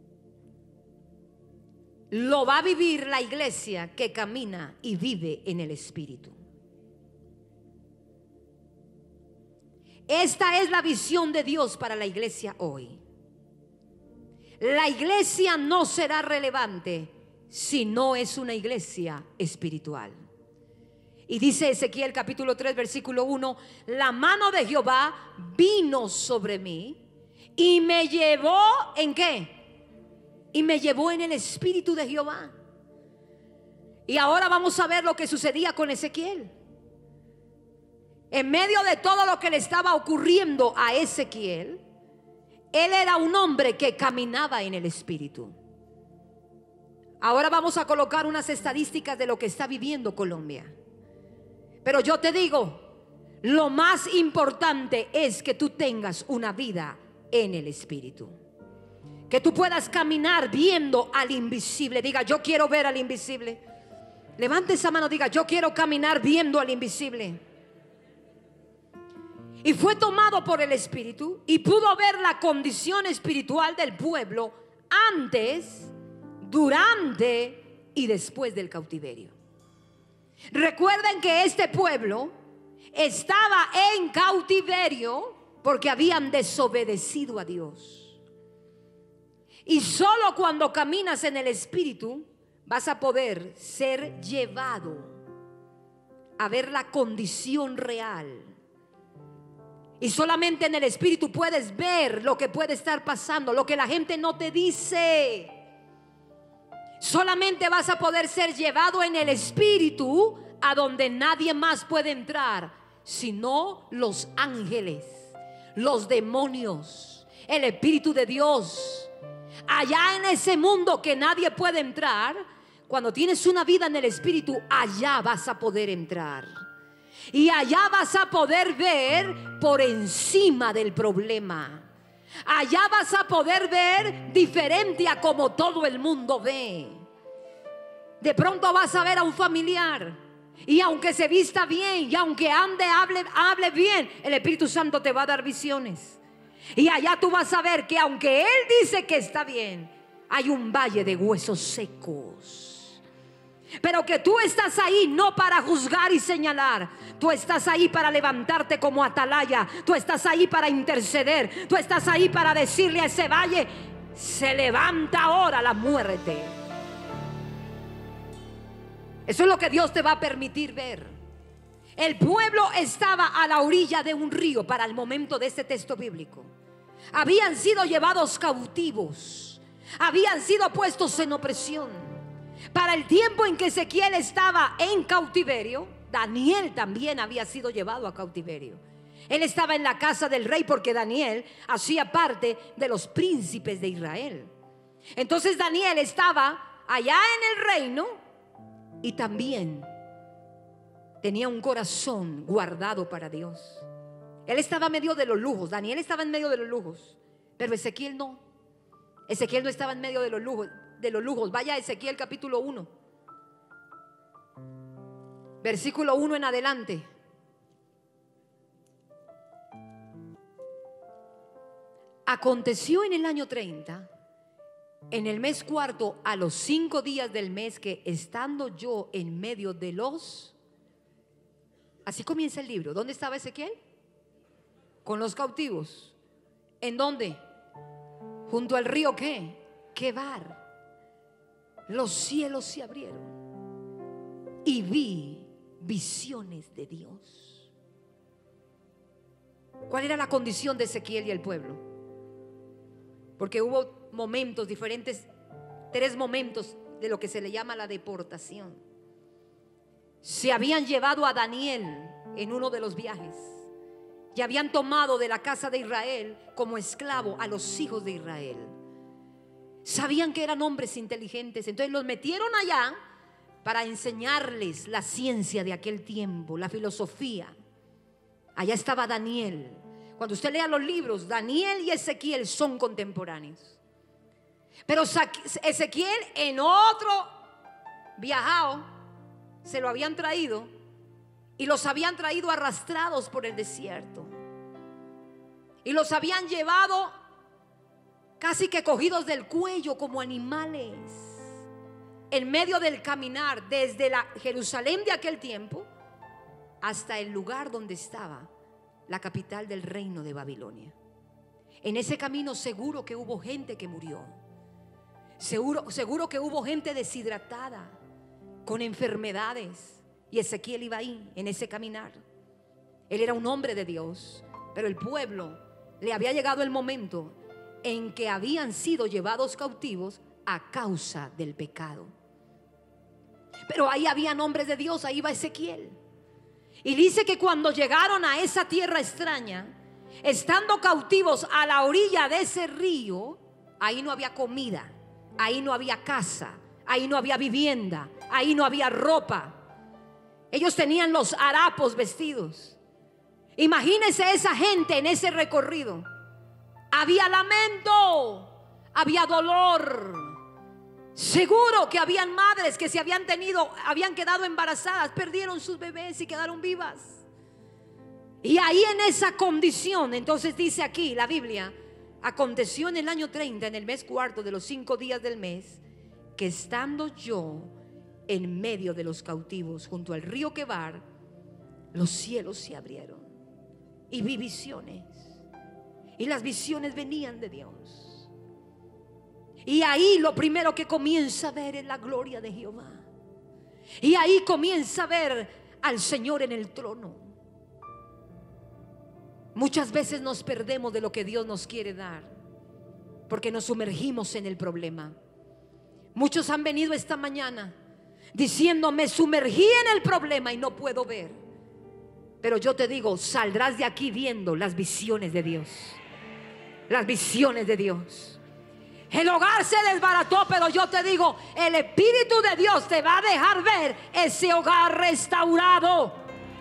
lo va a vivir la iglesia que camina y vive en el Espíritu. Esta es la visión de Dios para la iglesia hoy. La iglesia no será relevante si no es una iglesia espiritual. Y dice Ezequiel capítulo tres versículo uno: la mano de Jehová vino sobre mí y me llevó ¿en qué? Y me llevó en el espíritu de Jehová. Y ahora vamos a ver lo que sucedía con Ezequiel. En medio de todo lo que le estaba ocurriendo a Ezequiel, él era un hombre que caminaba en el espíritu. Ahora vamos a colocar unas estadísticas de lo que está viviendo Colombia. Pero yo te digo, lo más importante es que tú tengas una vida en el espíritu. Que tú puedas caminar viendo al invisible. Diga, yo quiero ver al invisible. Levante esa mano, diga, yo quiero caminar viendo al invisible. Y fue tomado por el Espíritu y pudo ver la condición espiritual del pueblo antes, durante y después del cautiverio. Recuerden que este pueblo estaba en cautiverio porque habían desobedecido a Dios. Y solo cuando caminas en el Espíritu vas a poder ser llevado a ver la condición real. Y solamente en el Espíritu puedes ver lo que puede estar pasando, lo que la gente no te dice. Solamente vas a poder ser llevado en el Espíritu a donde nadie más puede entrar, sino los ángeles, los demonios, el Espíritu de Dios. Allá en ese mundo que nadie puede entrar, cuando tienes una vida en el Espíritu, allá vas a poder entrar. Y allá vas a poder ver por encima del problema. Allá vas a poder ver diferente a como todo el mundo ve. De pronto vas a ver a un familiar, y aunque se vista bien, y aunque ande, hable, hable bien, el Espíritu Santo te va a dar visiones. Y allá tú vas a ver que aunque Él dice que está bien, hay un valle de huesos secos. Pero que tú estás ahí no para juzgar y señalar. Tú estás ahí para levantarte como atalaya. Tú estás ahí para interceder. Tú estás ahí para decirle a ese valle: se levanta ahora la muerte. Eso es lo que Dios te va a permitir ver. El pueblo estaba a la orilla de un río para el momento de este texto bíblico. Habían sido llevados cautivos. Habían sido puestos en opresión. Para el tiempo en que Ezequiel estaba en cautiverio, Daniel también había sido llevado a cautiverio. Él estaba en la casa del rey porque Daniel hacía parte de los príncipes de Israel. Entonces Daniel estaba allá en el reino y también tenía un corazón guardado para Dios. Él estaba en medio de los lujos. Daniel estaba en medio de los lujos, pero Ezequiel no. Ezequiel no estaba en medio de los lujos. De los lujos. Vaya a Ezequiel capítulo uno, versículo uno en adelante. Aconteció en el año treinta, en el mes cuarto, a los cinco días del mes, que estando yo en medio de los... Así comienza el libro. ¿Dónde estaba Ezequiel? Con los cautivos. ¿En dónde? Junto al río ¿qué? Quebar. Los cielos se abrieron y vi visiones de Dios. ¿Cuál era la condición de Ezequiel y el pueblo? Porque hubo momentos diferentes, tres momentos de lo que se le llama la deportación. Se habían llevado a Daniel en uno de los viajes y habían tomado de la casa de Israel como esclavo a los hijos de Israel. Sabían que eran hombres inteligentes, entonces los metieron allá para enseñarles la ciencia de aquel tiempo, la filosofía. Allá estaba Daniel. Cuando usted lea los libros, Daniel y Ezequiel son contemporáneos. Pero Ezequiel, en otro viajado, se lo habían traído y los habían traído arrastrados por el desierto y los habían llevado casi que cogidos del cuello como animales en medio del caminar desde la Jerusalén de aquel tiempo hasta el lugar donde estaba la capital del reino de Babilonia. En ese camino seguro que hubo gente que murió, seguro, seguro que hubo gente deshidratada, con enfermedades, y Ezequiel iba ahí en ese caminar. Él era un hombre de Dios, pero el pueblo le había llegado el momento en que habían sido llevados cautivos a causa del pecado. Pero ahí habían hombres de Dios, ahí va Ezequiel. Y dice que cuando llegaron a esa tierra extraña, estando cautivos a la orilla de ese río, ahí no había comida, ahí no había casa, ahí no había vivienda, ahí no había ropa. Ellos tenían los harapos vestidos. Imagínense esa gente en ese recorrido. Había lamento, había dolor. Seguro que habían madres que se habían tenido, habían quedado embarazadas, perdieron sus bebés y quedaron vivas. Y ahí en esa condición, entonces dice aquí la Biblia: aconteció en el año treinta, en el mes cuarto de los cinco días del mes, que estando yo en medio de los cautivos junto al río Quebar, los cielos se abrieron y vi visiones, y las visiones venían de Dios. Y ahí lo primero que comienza a ver es la gloria de Jehová. Y ahí comienza a ver al Señor en el trono. Muchas veces nos perdemos de lo que Dios nos quiere dar porque nos sumergimos en el problema. Muchos han venido esta mañana diciendo: me sumergí en el problema y no puedo ver. Pero yo te digo, saldrás de aquí viendo las visiones de Dios. Las visiones de Dios. El hogar se desbarató, pero yo te digo, el Espíritu de Dios te va a dejar ver ese hogar restaurado.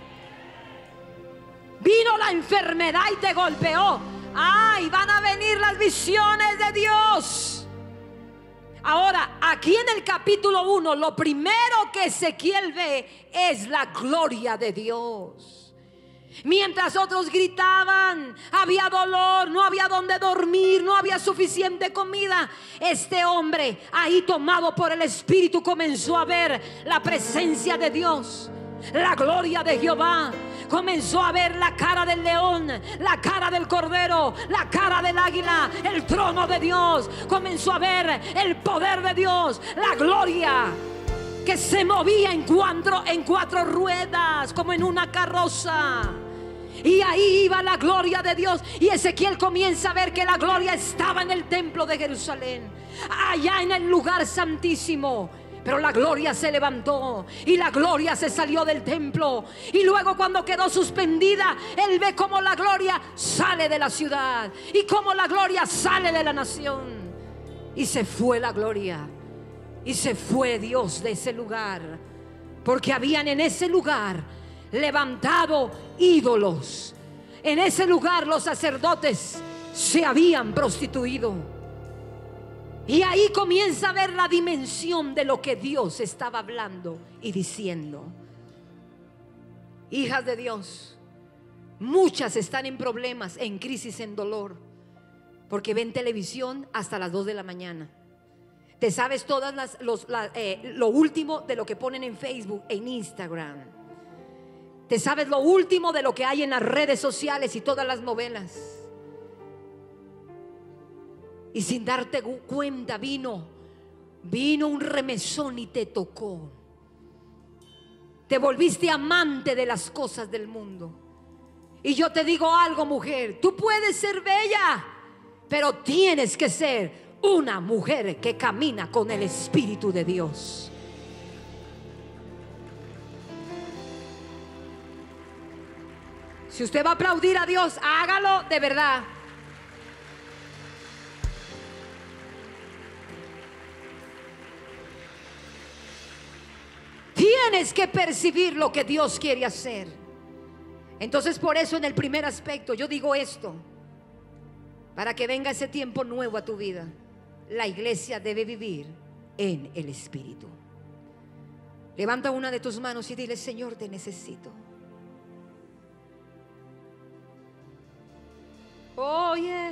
Vino la enfermedad y te golpeó. Ay, van a venir las visiones de Dios. Ahora, aquí en el capítulo uno, lo primero que Ezequiel ve es la gloria de Dios. Mientras otros gritaban, había dolor, no había donde dormir, no había suficiente comida, este hombre, ahí tomado por el Espíritu, comenzó a ver la presencia de Dios, la gloria de Jehová. Comenzó a ver la cara del león, la cara del cordero, la cara del águila, el trono de Dios. Comenzó a ver el poder de Dios, la gloria que se movía en cuatro, en cuatro ruedas, como en una carroza. Y ahí iba la gloria de Dios. Y Ezequiel comienza a ver que la gloria estaba en el templo de Jerusalén, allá en el lugar santísimo. Pero la gloria se levantó y la gloria se salió del templo. Y luego, cuando quedó suspendida, él ve cómo la gloria sale de la ciudad y cómo la gloria sale de la nación. Y se fue la gloria y se fue Dios de ese lugar, porque habían en ese lugar levantado ídolos. En ese lugar los sacerdotes se habían prostituido. Y ahí comienza a ver la dimensión de lo que Dios estaba hablando y diciendo. Hijas de Dios, muchas están en problemas, en crisis, en dolor, porque ven televisión hasta las dos de la mañana. Te sabes todas las, los, la, eh, lo último de lo que ponen en Facebook, en Instagram. Te sabes lo último de lo que hay en las redes sociales y todas las novelas. Y sin darte cuenta vino, vino un remesón y te tocó. Te volviste amante de las cosas del mundo. Y yo te digo algo, mujer, tú puedes ser bella, pero tienes que ser una mujer que camina con el Espíritu de Dios. Si usted va a aplaudir a Dios, hágalo de verdad. Tienes que percibir lo que Dios quiere hacer. Entonces, por eso en el primer aspecto yo digo esto: para que venga ese tiempo nuevo a tu vida, la iglesia debe vivir en el Espíritu. Levanta una de tus manos y dile: Señor, te necesito. Oh, yeah.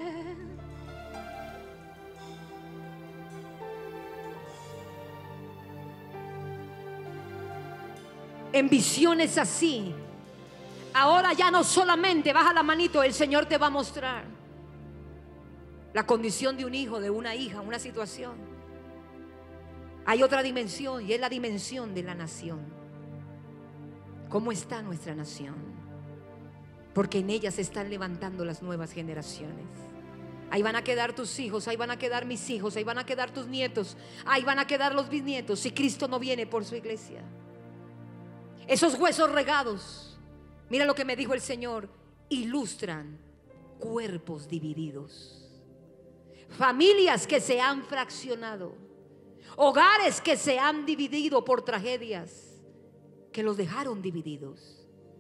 En visiones así, ahora ya no solamente baja la manito, el Señor te va a mostrar la condición de un hijo, de una hija, una situación. Hay otra dimensión, y es la dimensión de la nación. ¿Cómo está nuestra nación? Porque en ella se están levantando las nuevas generaciones. Ahí van a quedar tus hijos, ahí van a quedar mis hijos, ahí van a quedar tus nietos, ahí van a quedar los bisnietos, si Cristo no viene por su iglesia. Esos huesos regados, mira lo que me dijo el Señor, ilustran cuerpos divididos, familias que se han fraccionado, hogares que se han dividido por tragedias que los dejaron divididos.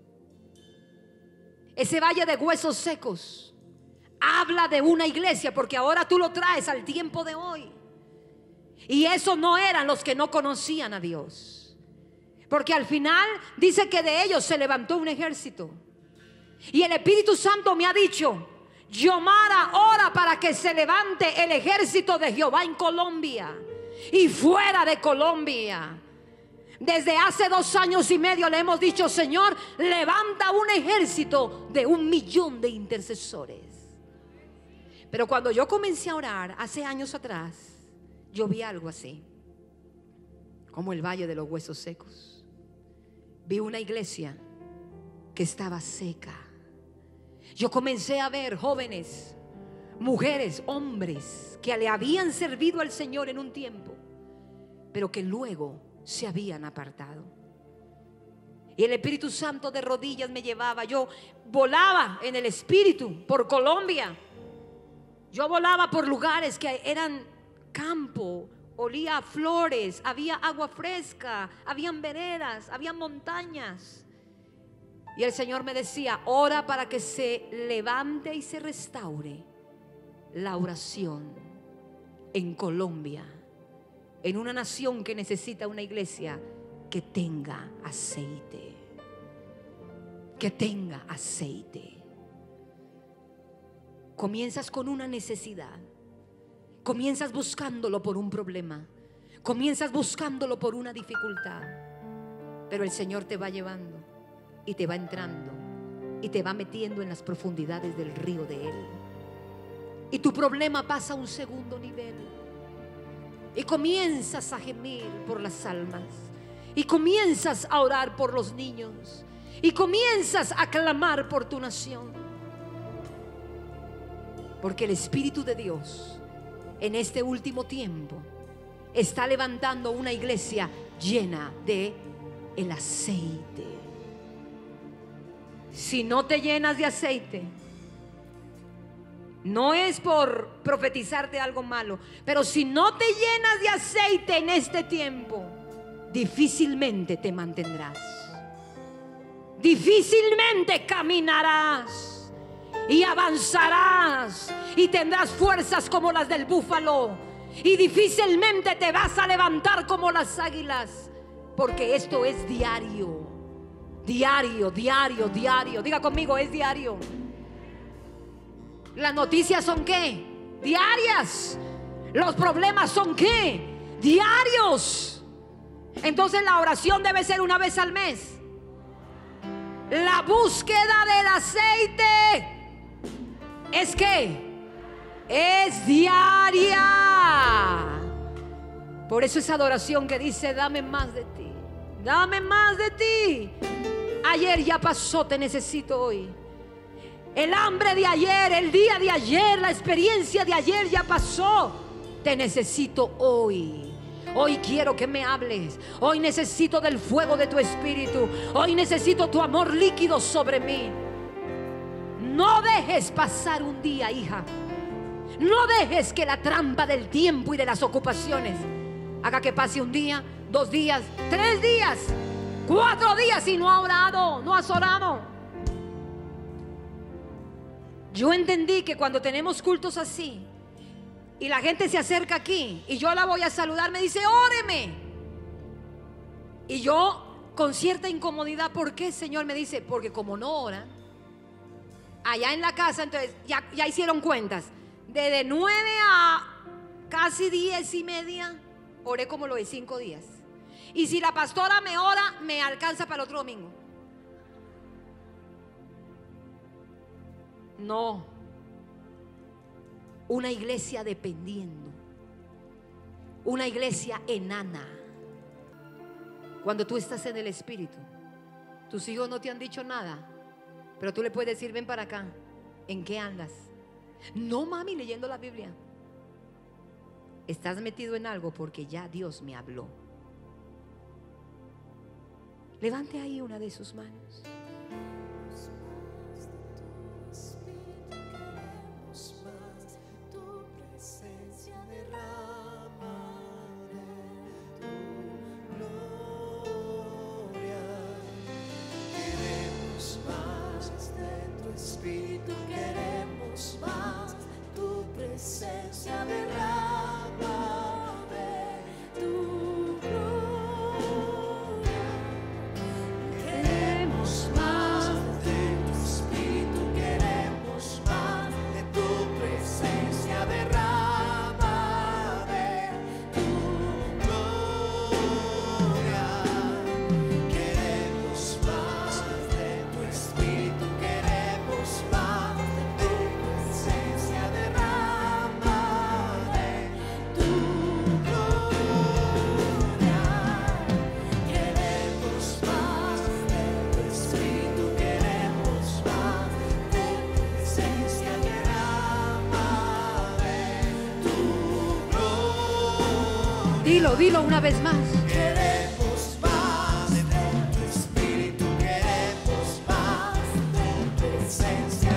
Ese valle de huesos secos habla de una iglesia, porque ahora tú lo traes al tiempo de hoy. Y esos no eran los que no conocían a Dios, porque al final dice que de ellos se levantó un ejército. Y el Espíritu Santo me ha dicho: Yomara, ora para que se levante el ejército de Jehová en Colombia y fuera de Colombia. Desde hace dos años y medio le hemos dicho: Señor, levanta un ejército de un millón de intercesores. Pero cuando yo comencé a orar hace años atrás, yo vi algo así, como el valle de los huesos secos. Vi una iglesia que estaba seca. Yo comencé a ver jóvenes, mujeres, hombres que le habían servido al Señor en un tiempo, pero que luego se habían apartado. Y el Espíritu Santo de rodillas me llevaba. Yo volaba en el Espíritu por Colombia. Yo volaba por lugares que eran campo, olía a flores, había agua fresca, habían veredas, habían montañas. Y el Señor me decía: ora para que se levante y se restaure la oración en Colombia, en una nación que necesita una iglesia que tenga aceite, que tenga aceite. Comienzas con una necesidad, comienzas buscándolo por un problema, comienzas buscándolo por una dificultad, pero el Señor te va llevando y te va entrando y te va metiendo en las profundidades del río de Él, y tu problema pasa a un segundo nivel. Y comienzas a gemir por las almas, y comienzas a orar por los niños, y comienzas a clamar por tu nación. Porque el Espíritu de Dios en este último tiempo está levantando una iglesia llena de el aceite. Si no te llenas de aceite, no es por profetizarte algo malo, pero si no te llenas de aceite en este tiempo, difícilmente te mantendrás, difícilmente caminarás y avanzarás y tendrás fuerzas como las del búfalo, y difícilmente te vas a levantar como las águilas, porque esto es diario, diario, diario, diario. Diga conmigo: es diario. Las noticias son ¿qué? Diarias. Los problemas son ¿qué? Diarios. Entonces la oración debe ser una vez al mes. La búsqueda del aceite es ¿qué? Es diaria. Por eso esa adoración que dice: dame más de ti, dame más de ti. Ayer ya pasó, te necesito hoy. El hambre de ayer, el día de ayer, la experiencia de ayer ya pasó. Te necesito hoy. Hoy quiero que me hables. Hoy necesito del fuego de tu espíritu. Hoy necesito tu amor líquido sobre mí. No dejes pasar un día, hija. No dejes que la trampa del tiempo y de las ocupaciones haga que pase un día, dos días, tres días, cuatro días y no ha orado, no has orado. Yo entendí que cuando tenemos cultos así y la gente se acerca aquí y yo la voy a saludar, me dice, óreme. Y yo con cierta incomodidad, ¿por qué, Señor? Me dice, porque como no oran, allá en la casa, entonces ya, ya hicieron cuentas. Desde nueve a casi diez y media, oré como lo de cinco días. Y si la pastora me ora, me alcanza para el otro domingo. No. Una iglesia dependiendo. Una iglesia enana. Cuando tú estás en el Espíritu, tus hijos no te han dicho nada, pero tú le puedes decir, ven para acá. ¿En qué andas? No, mami, leyendo la Biblia. Estás metido en algo porque ya Dios me habló. Levante ahí una de sus manos. Espíritu, queremos más tu presencia, derrama de tu gloria. Queremos más de tu Espíritu, queremos más de tu presencia, derrama de tu gloria. Queremos más de tu Espíritu, queremos más de tu presencia, derrama de tu gloria. Queremos más de tu Espíritu, queremos más de tu presencia, derrama de tu gloria. Dilo, dilo una vez más. Queremos más de tu Espíritu, queremos más de tu presencia,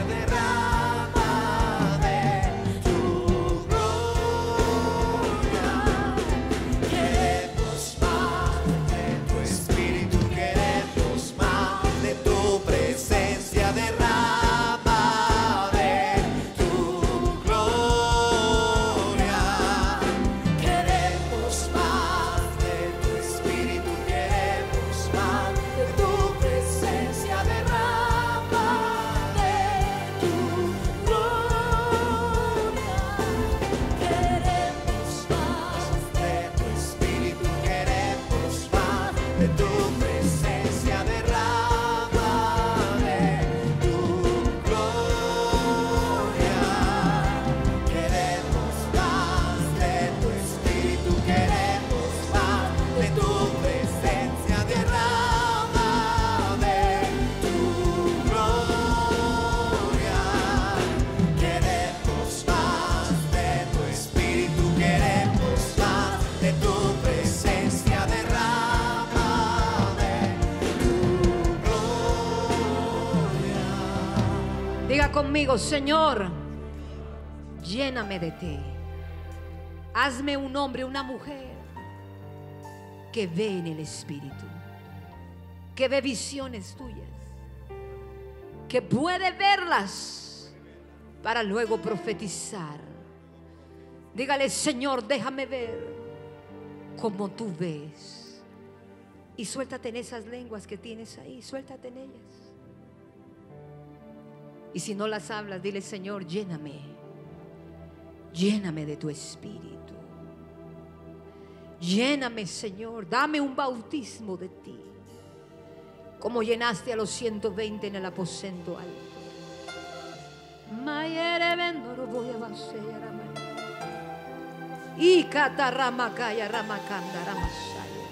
derrama de tu gloria. Queremos más de tu Espíritu, queremos más de tu presencia, derrama de tu gloria. Queremos más de tu Espíritu, queremos más de tu presencia, derrama de tu gloria. Queremos más de tu Espíritu, queremos más de tu presencia, derrama de tu gloria. Queremos más de tu Espíritu, queremos más de tu presencia, derrama de tu gloria. Queremos más de tu Espíritu, queremos más de tu presencia, derrama de tu gloria. Diga conmigo, Señor, lléname de ti. Hazme un hombre, una mujer que ve en el Espíritu, que ve visiones tuyas, que puede verlas para luego profetizar. Dígale, Señor, déjame ver como tú ves. Y suéltate en esas lenguas que tienes ahí, suéltate en ellas. Y si no las hablas, dile, Señor, lléname, lléname de tu Espíritu. Lléname, Señor, dame un bautismo de ti, como llenaste a los ciento veinte en el aposento alto. Mayere vendoro voy a vaciar a María. Y cataramacaya ramacanda ramasaya.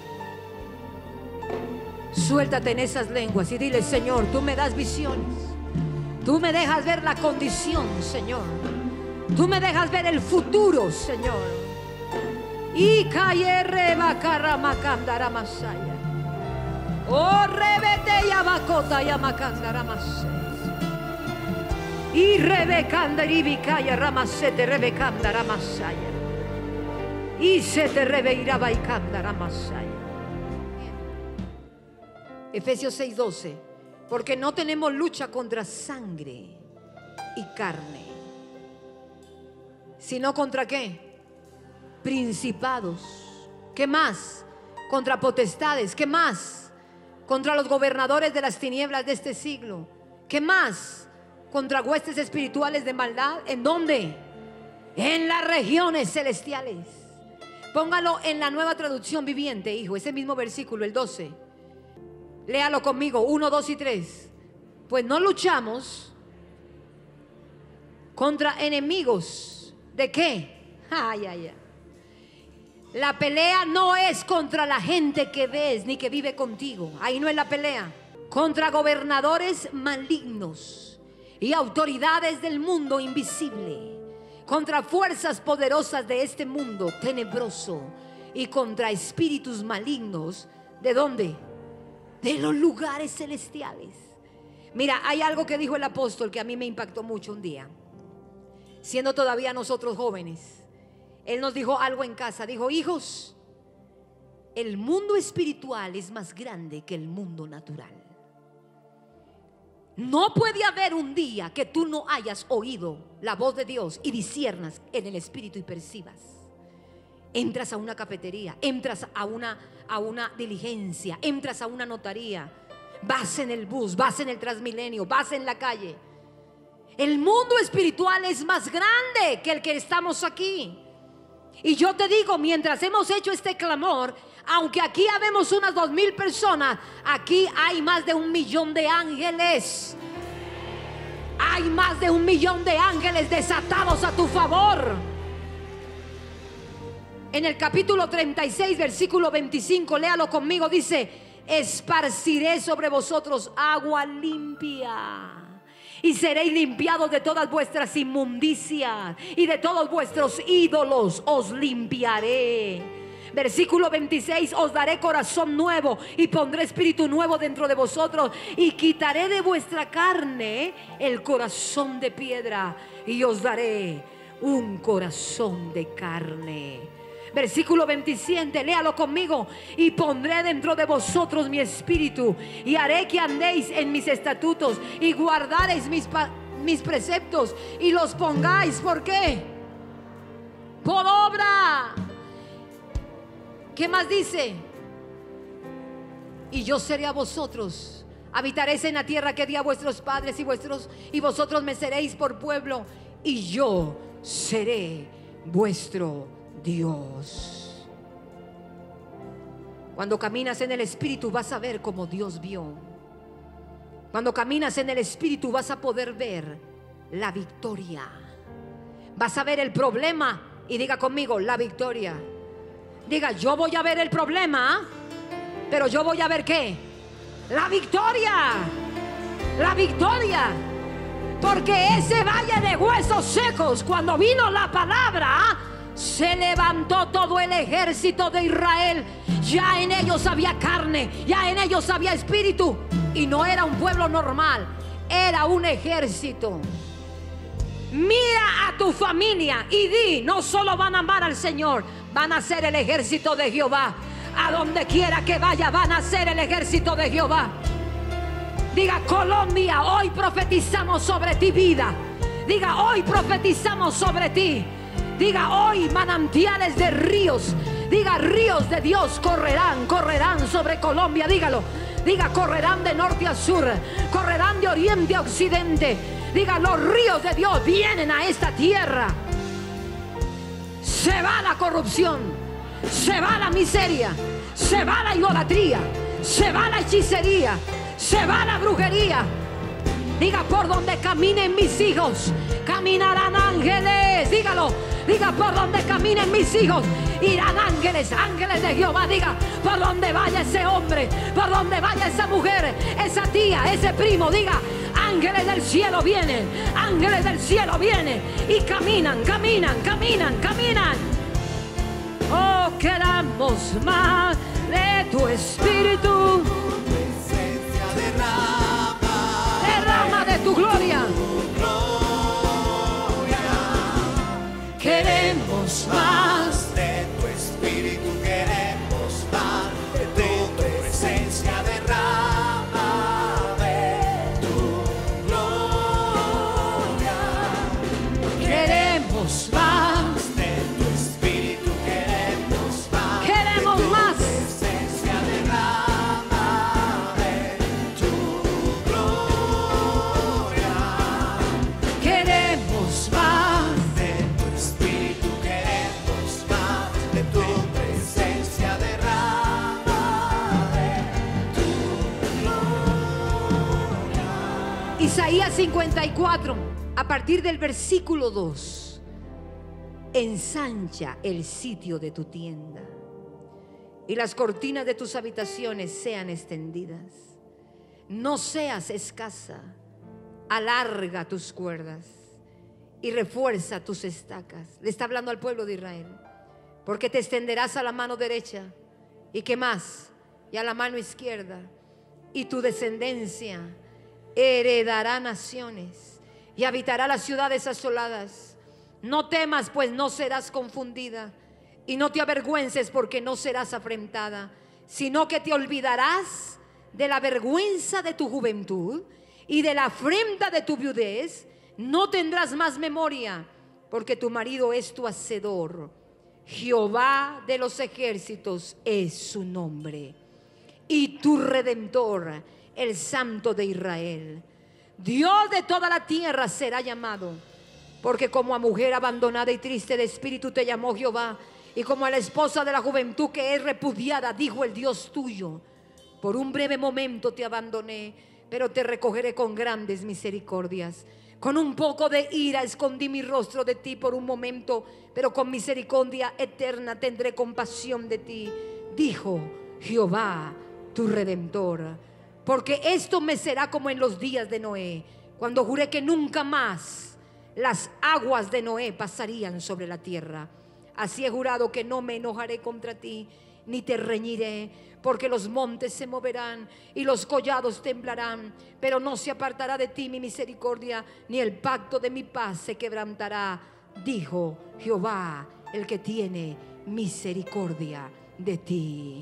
Suéltate en esas lenguas y dile, Señor, tú me das visiones. Tú me dejas ver la condición, Señor. Tú me dejas ver el futuro, Señor. Y cayere bacaramacanda ramasaya. Oh, rebete y abacota y amacanda ramasaya. Y rebecanda ribicaya ramasete rebecanda ramasaya. Y se te rebeiraba y canda ramasaya. Efesios seis doce. Porque no tenemos lucha contra sangre y carne, sino contra ¿qué? Principados. ¿Qué más? Contra potestades. ¿Qué más? Contra los gobernadores de las tinieblas de este siglo. ¿Qué más? Contra huestes espirituales de maldad. ¿En dónde? En las regiones celestiales. Póngalo en la Nueva Traducción Viviente, hijo. Ese mismo versículo, el doce. Léalo conmigo, uno, dos y tres. Pues no luchamos contra enemigos. ¿De qué? Ay, ay, ay. La pelea no es contra la gente que ves ni que vive contigo. Ahí no es la pelea. Contra gobernadores malignos y autoridades del mundo invisible. Contra fuerzas poderosas de este mundo tenebroso. Y contra espíritus malignos. ¿De dónde? De los lugares celestiales. Mira, hay algo que dijo el apóstol que a mí me impactó mucho un día, siendo todavía nosotros jóvenes. Él nos dijo algo en casa. Dijo: hijos, el mundo espiritual es más grande que el mundo natural. No puede haber un día que tú no hayas oído la voz de Dios y disciernas en el espíritu y percibas. Entras a una cafetería, entras a una, a una diligencia, entras a una notaría, vas en el bus, vas en el Transmilenio, vas en la calle. El mundo espiritual es más grande que el que estamos aquí. Y yo te digo, mientras hemos hecho este clamor, aunque aquí habemos unas dos mil personas, aquí hay más de un millón de ángeles. Hay más de un millón de ángeles desatados a tu favor. En el capítulo treinta y seis, versículo veinticinco, léalo conmigo, dice: esparciré sobre vosotros agua limpia, y seréis limpiados de todas vuestras inmundicias, y de todos vuestros ídolos os limpiaré. Versículo veintiséis: os daré corazón nuevo y pondré espíritu nuevo dentro de vosotros, y quitaré de vuestra carne el corazón de piedra, y os daré un corazón de carne. Versículo veintisiete, léalo conmigo: y pondré dentro de vosotros mi espíritu, y haré que andéis en mis estatutos, y guardaréis mis, mis preceptos, y los pongáis, ¿por qué? Por obra. ¿Qué más dice? Y yo seré a vosotros, habitaréis en la tierra que di a vuestros padres, y vuestros y vosotros me seréis por pueblo, y yo seré vuestro Dios. Cuando caminas en el Espíritu vas a ver como Dios vio. Cuando caminas en el Espíritu vas a poder ver la victoria. Vas a ver el problema y diga conmigo: la victoria. Diga: yo voy a ver el problema, pero yo voy a ver ¿qué? La victoria. La victoria. Porque ese valle de huesos secos, cuando vino la palabra, se levantó todo el ejército de Israel. Ya en ellos había carne, ya en ellos había espíritu. Y no era un pueblo normal, era un ejército. Mira a tu familia y di: no solo van a amar al Señor, van a ser el ejército de Jehová. A donde quiera que vaya van a ser el ejército de Jehová. Diga: Colombia, hoy profetizamos sobre ti vida. Diga: hoy profetizamos sobre ti. Diga: hoy manantiales de ríos. Diga: ríos de Dios correrán, correrán sobre Colombia. Dígalo. Diga: correrán de norte a sur, correrán de oriente a occidente. Diga: los ríos de Dios vienen a esta tierra. Se va la corrupción, se va la miseria, se va la idolatría, se va la hechicería, se va la brujería. Diga: por donde caminen mis hijos, caminarán ángeles. Dígalo. Diga: por donde caminen mis hijos, irán ángeles, ángeles de Jehová. Diga: por donde vaya ese hombre, por donde vaya esa mujer, esa tía, ese primo. Diga: ángeles del cielo vienen, ángeles del cielo vienen. Y caminan, caminan, caminan, caminan. Oh, queramos más de tu espíritu. Tu presencia derrama, derrama de tu gloria. tu gloria. Queremos más de tu espíritu, queremos más de tu presencia, derrámame tu gloria. Queremos más de tu espíritu, queremos más, Queremos de tu más. presencia, derrámame tu gloria. Queremos más de tu espíritu, queremos más de tu presencia, derrámame tu gloria. Isaías cincuenta y cuatro, a partir del versículo dos. Ensancha el sitio de tu tienda y las cortinas de tus habitaciones sean extendidas. No seas escasa, alarga tus cuerdas y refuerza tus estacas. Le está hablando al pueblo de Israel. Porque te extenderás a la mano derecha y qué más, y a la mano izquierda, y tu descendencia heredará naciones y habitará las ciudades asoladas. No temas, pues no serás confundida, y no te avergüences, porque no serás afrentada, sino que te olvidarás de la vergüenza de tu juventud y de la afrenta de tu viudez. No tendrás más memoria, porque tu marido es tu hacedor. Jehová de los ejércitos es su nombre, y tu Redentor, el Santo de Israel. Dios de toda la tierra será llamado, porque como a mujer abandonada y triste de espíritu te llamó Jehová, y como a la esposa de la juventud que es repudiada, dijo el Dios tuyo: por un breve momento te abandoné, pero te recogeré con grandes misericordias. Con un poco de ira escondí mi rostro de ti por un momento, pero con misericordia eterna tendré compasión de ti, dijo Jehová tu Redentor. Porque esto me será como en los días de Noé, cuando juré que nunca más las aguas de Noé pasarían sobre la tierra. Así he jurado que no me enojaré contra ti, ni te reñiré, porque los montes se moverán y los collados temblarán, pero no se apartará de ti mi misericordia, ni el pacto de mi paz se quebrantará, dijo Jehová, el que tiene misericordia de ti.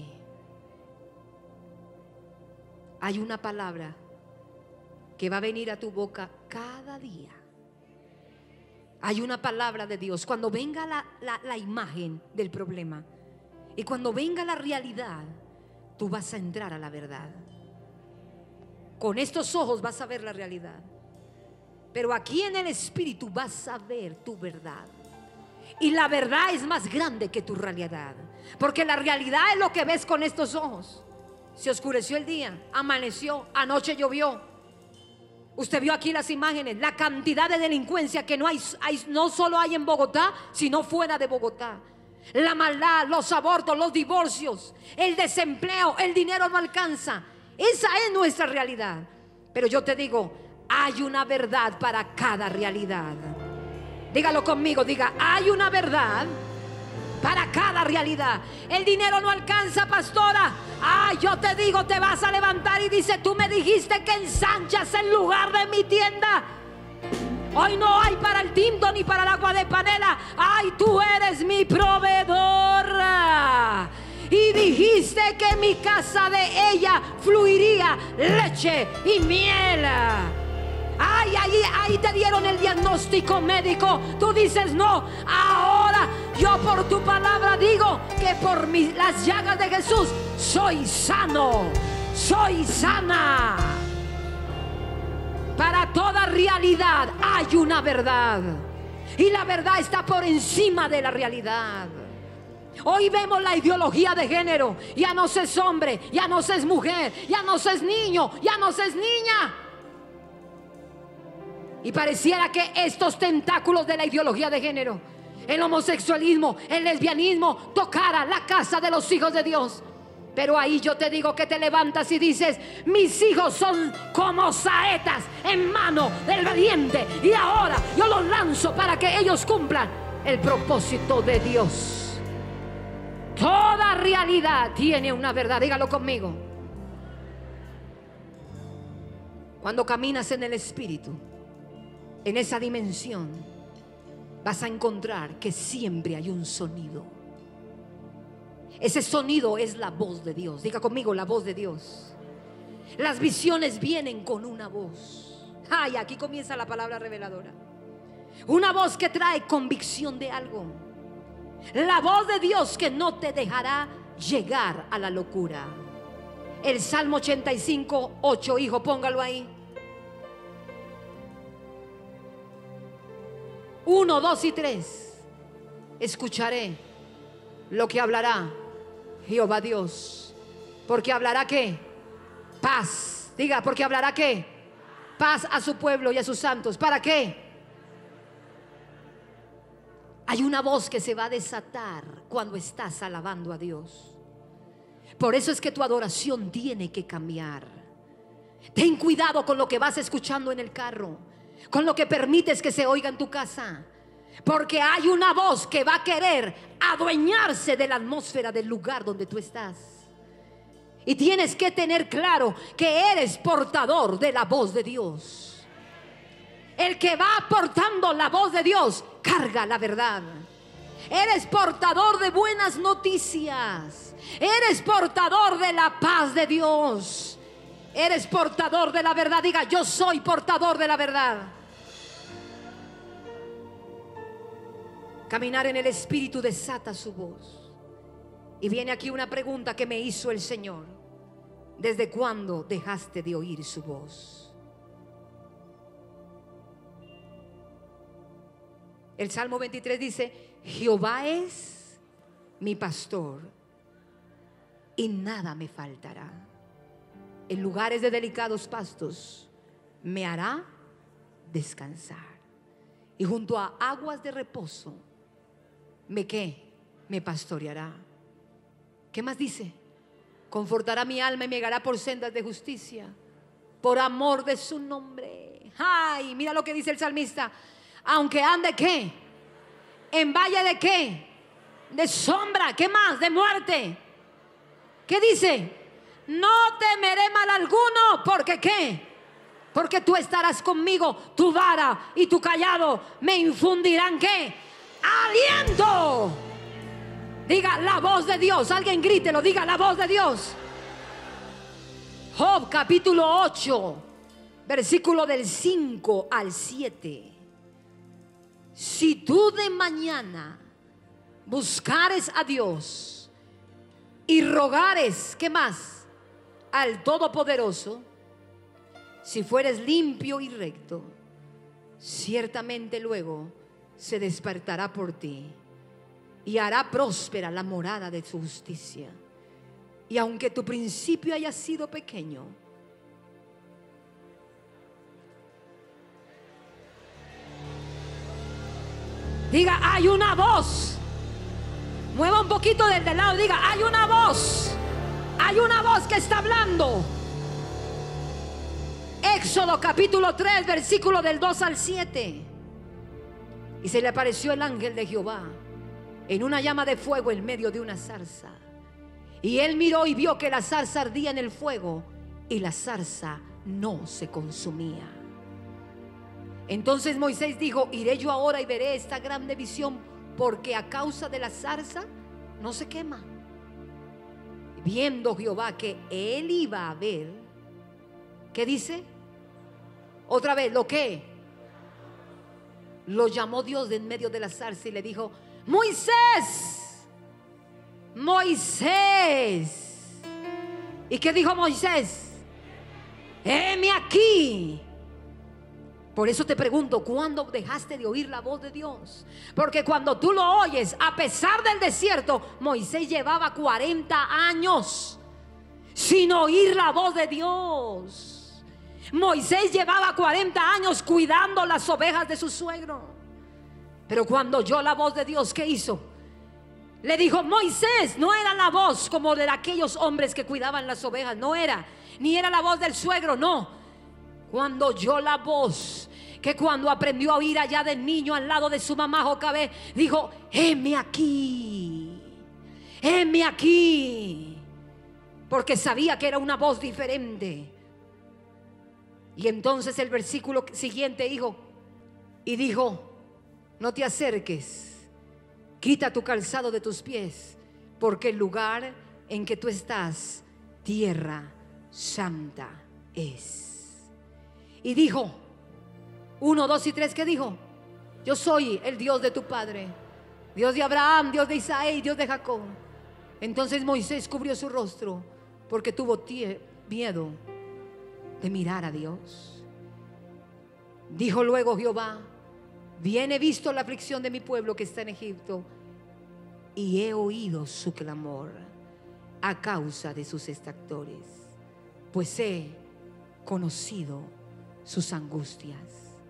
Hay una palabra que va a venir a tu boca cada día. Hay una palabra de Dios. Cuando venga la, la, la imagen del problema y cuando venga la realidad, tú vas a entrar a la verdad. Con estos ojos vas a ver la realidad, pero aquí en el espíritu vas a ver tu verdad. Y la verdad es más grande que tu realidad, porque la realidad es lo que ves con estos ojos. Se oscureció el día, amaneció, anoche llovió. Usted vio aquí las imágenes, la cantidad de delincuencia que no hay, hay no solo hay en Bogotá, sino fuera de Bogotá. La maldad, los abortos, los divorcios, el desempleo, el dinero no alcanza. Esa es nuestra realidad. Pero yo te digo, hay una verdad para cada realidad. Dígalo conmigo, diga, hay una verdad para cada realidad. El dinero no alcanza, pastora. Ah, yo te digo, te vas a levantar y dice, tú me dijiste que ensanchas el lugar de mi tienda. Hoy no hay para el tinto ni para el agua de panela. Ay, tú eres mi proveedor. Y dijiste que mi casa de ella fluiría leche y miel. Ay, ahí, ahí te dieron el diagnóstico médico. Tú dices no. Ahora yo por tu palabra digo que por mi, las llagas de Jesús soy sano, soy sana. Para toda realidad hay una verdad, y la verdad está por encima de la realidad. Hoy vemos la ideología de género. Ya no se es hombre, ya no se es mujer, ya no se es niño, ya no se es niña. Y pareciera que estos tentáculos de la ideología de género, el homosexualismo, el lesbianismo, tocara la casa de los hijos de Dios. Pero ahí yo te digo que te levantas y dices, mis hijos son como saetas en mano del valiente, y ahora yo los lanzo para que ellos cumplan el propósito de Dios. Toda realidad tiene una verdad. Dígalo conmigo. Cuando caminas en el espíritu, en esa dimensión, vas a encontrar que siempre hay un sonido. Ese sonido es la voz de Dios. Diga conmigo, la voz de Dios. Las visiones vienen con una voz. Ay, aquí comienza la palabra reveladora. Una voz que trae convicción de algo. La voz de Dios que no te dejará llegar a la locura. El Salmo ochenta y cinco, ocho, hijo, póngalo ahí. Uno, dos y tres. Escucharé lo que hablará Jehová Dios. Porque hablará ¿qué? Paz. Diga, porque hablará ¿qué? Paz a su pueblo y a sus santos. ¿Para qué? Hay una voz que se va a desatar cuando estás alabando a Dios. Por eso es que tu adoración tiene que cambiar. Ten cuidado con lo que vas escuchando en el carro, con lo que permites que se oiga en tu casa, porque hay una voz que va a querer adueñarse de la atmósfera del lugar donde tú estás. Y tienes que tener claro que eres portador de la voz de Dios. El que va portando la voz de Dios carga la verdad. Eres portador de buenas noticias. Eres portador de la paz de Dios. Eres portador de la verdad. Diga, yo soy portador de la verdad. Caminar en el Espíritu desata su voz. Y viene aquí una pregunta que me hizo el Señor. ¿Desde cuándo dejaste de oír su voz? El Salmo veintitrés dice: Jehová es mi pastor y nada me faltará. En lugares de delicados pastos me hará descansar, y junto a aguas de reposo me ¿qué? Me pastoreará. ¿Qué más dice? Confortará mi alma y me guiará por sendas de justicia, por amor de su nombre. Ay, mira lo que dice el salmista: aunque ande ¿qué? En valle de ¿qué? De sombra. ¿Qué más? De muerte. ¿Qué dice? No temeré mal alguno. ¿Porque qué? Porque tú estarás conmigo. Tu vara y tu callado me infundirán ¿qué? Aliento. Diga, la voz de Dios. Alguien grítelo, diga, la voz de Dios. Job capítulo ocho, versículo del cinco al siete. Si tú de mañana buscares a Dios y rogares, ¿qué más? Al Todopoderoso, si fueres limpio y recto, ciertamente luego se despertará por ti y hará próspera la morada de su justicia. Y aunque tu principio haya sido pequeño, diga, hay una voz. Mueva un poquito del, del lado, diga, hay una voz. Hay una voz que está hablando. Éxodo capítulo tres, versículo del dos al siete. Y se le apareció el ángel de Jehová en una llama de fuego en medio de una zarza. Y él miró y vio que la zarza ardía en el fuego y la zarza no se consumía. Entonces Moisés dijo: iré yo ahora y veré esta grande visión, porque a causa de la zarza no se quema. Viendo Jehová que él iba a ver, ¿qué dice? Otra vez, ¿lo qué? Lo llamó Dios de en medio de la zarza y le dijo: Moisés, Moisés. ¿Y qué dijo Moisés? Heme aquí. Por eso te pregunto, ¿cuándo dejaste de oír la voz de Dios? Porque cuando tú lo oyes, a pesar del desierto, Moisés llevaba cuarenta años sin oír la voz de Dios. Moisés llevaba cuarenta años cuidando las ovejas de su suegro. Pero cuando oyó la voz de Dios, ¿qué hizo? Le dijo: Moisés, no era la voz como de aquellos hombres que cuidaban las ovejas, no era, ni era la voz del suegro, no. Cuando oyó la voz, que cuando aprendió a oír allá del niño al lado de su mamá Jocabed, dijo: heme aquí, heme aquí, porque sabía que era una voz diferente. Y entonces el versículo siguiente dijo, y dijo: no te acerques, quita tu calzado de tus pies, porque el lugar en que tú estás, tierra santa es. Y dijo, uno, dos y tres, ¿qué dijo? Yo soy el Dios de tu padre, Dios de Abraham, Dios de Isaac, Dios de Jacob. Entonces Moisés cubrió su rostro porque tuvo miedo de mirar a Dios. Dijo luego Jehová, bien he visto la aflicción de mi pueblo que está en Egipto, y he oído su clamor a causa de sus exactores, pues he conocido sus angustias,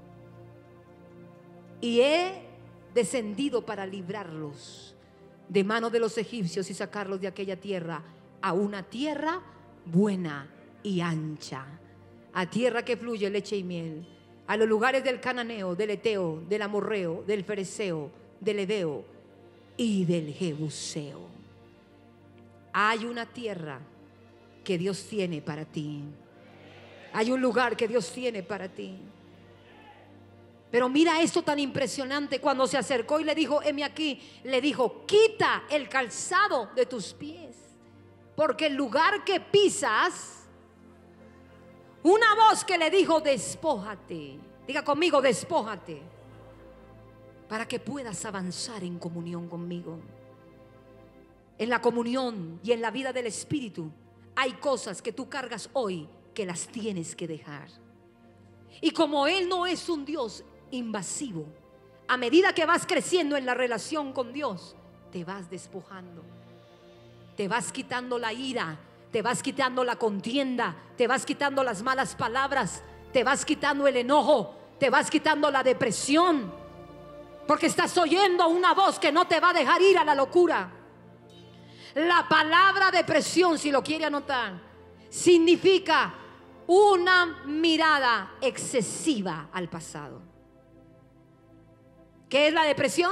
y he descendido para librarlos de mano de los egipcios y sacarlos de aquella tierra a una tierra buena y ancha, a tierra que fluye leche y miel, a los lugares del cananeo, del eteo, del amorreo, del fereceo, del heveo y del jebuseo. Hay una tierra que Dios tiene para ti. Hay un lugar que Dios tiene para ti. Pero mira esto tan impresionante. Cuando se acercó y le dijo, heme aquí, le dijo, quita el calzado de tus pies, porque el lugar que pisas, una voz que le dijo, despójate. Diga conmigo, despójate, para que puedas avanzar en comunión conmigo. En la comunión y en la vida del Espíritu hay cosas que tú cargas hoy que las tienes que dejar. Y como Él no es un Dios invasivo, a medida que vas creciendo en la relación con Dios, te vas despojando, te vas quitando la ira, te vas quitando la contienda, te vas quitando las malas palabras, te vas quitando el enojo, te vas quitando la depresión, porque estás oyendo una voz que no te va a dejar ir a la locura. La palabra depresión, si lo quiere anotar, significa una mirada excesiva al pasado. ¿Qué es la depresión?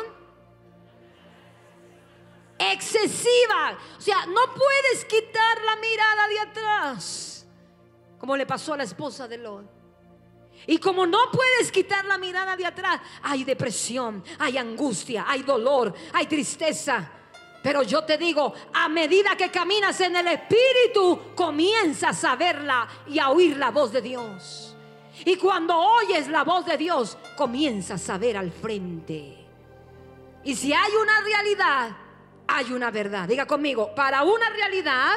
Excesiva. O sea, no puedes quitar la mirada de atrás, como le pasó a la esposa de Lot. Y como no puedes quitar la mirada de atrás, hay depresión, hay angustia, hay dolor, hay tristeza. Pero yo te digo, a medida que caminas en el Espíritu, comienzas a verla y a oír la voz de Dios. Y cuando oyes la voz de Dios, comienzas a ver al frente. Y si hay una realidad, hay una verdad. Diga conmigo, para una realidad,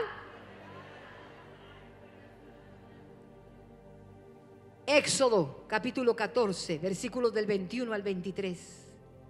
Éxodo capítulo catorce, versículos del veintiuno al veintitrés.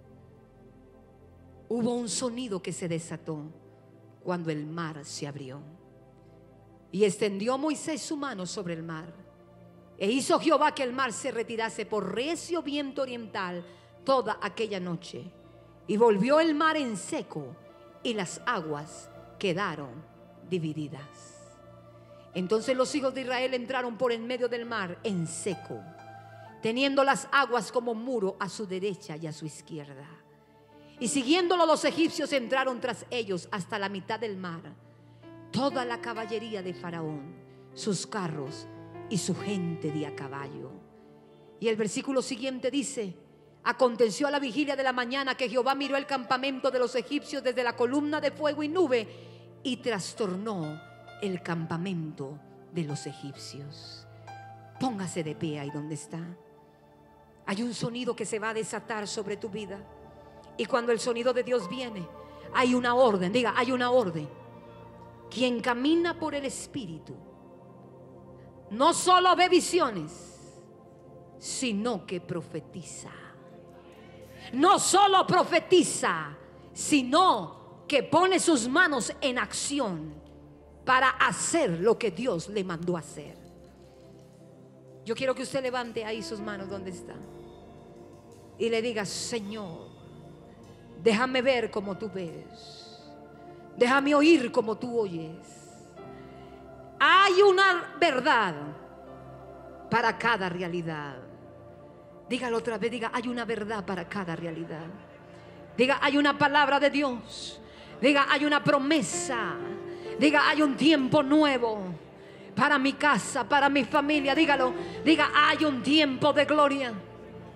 Hubo un sonido que se desató cuando el mar se abrió. Y extendió Moisés su mano sobre el mar. E hizo Jehová que el mar se retirase por recio viento oriental toda aquella noche. Y volvió el mar en seco, y las aguas quedaron divididas. Entonces los hijos de Israel entraron por en medio del mar en seco, teniendo las aguas como muro a su derecha y a su izquierda. Y siguiéndolo los egipcios entraron tras ellos hasta la mitad del mar, toda la caballería de Faraón, sus carros y su gente de a caballo. Y el versículo siguiente dice: aconteció a la vigilia de la mañana que Jehová miró el campamento de los egipcios desde la columna de fuego y nube, y trastornó el campamento de los egipcios. Póngase de pie ahí donde está. Hay un sonido que se va a desatar sobre tu vida. Y cuando el sonido de Dios viene, hay una orden. Diga, hay una orden. Quien camina por el Espíritu no solo ve visiones, sino que profetiza. No solo profetiza, sino que pone sus manos en acción para hacer lo que Dios le mandó a hacer. Yo quiero que usted levante ahí sus manos donde está y le diga: Señor, déjame ver como tú ves, déjame oír como tú oyes. Hay una verdad para cada realidad. Dígalo otra vez, diga: hay una verdad para cada realidad. Diga: hay una palabra de Dios. Diga: hay una promesa. Diga: hay un tiempo nuevo para mi casa, para mi familia. Dígalo. Diga: hay un tiempo de gloria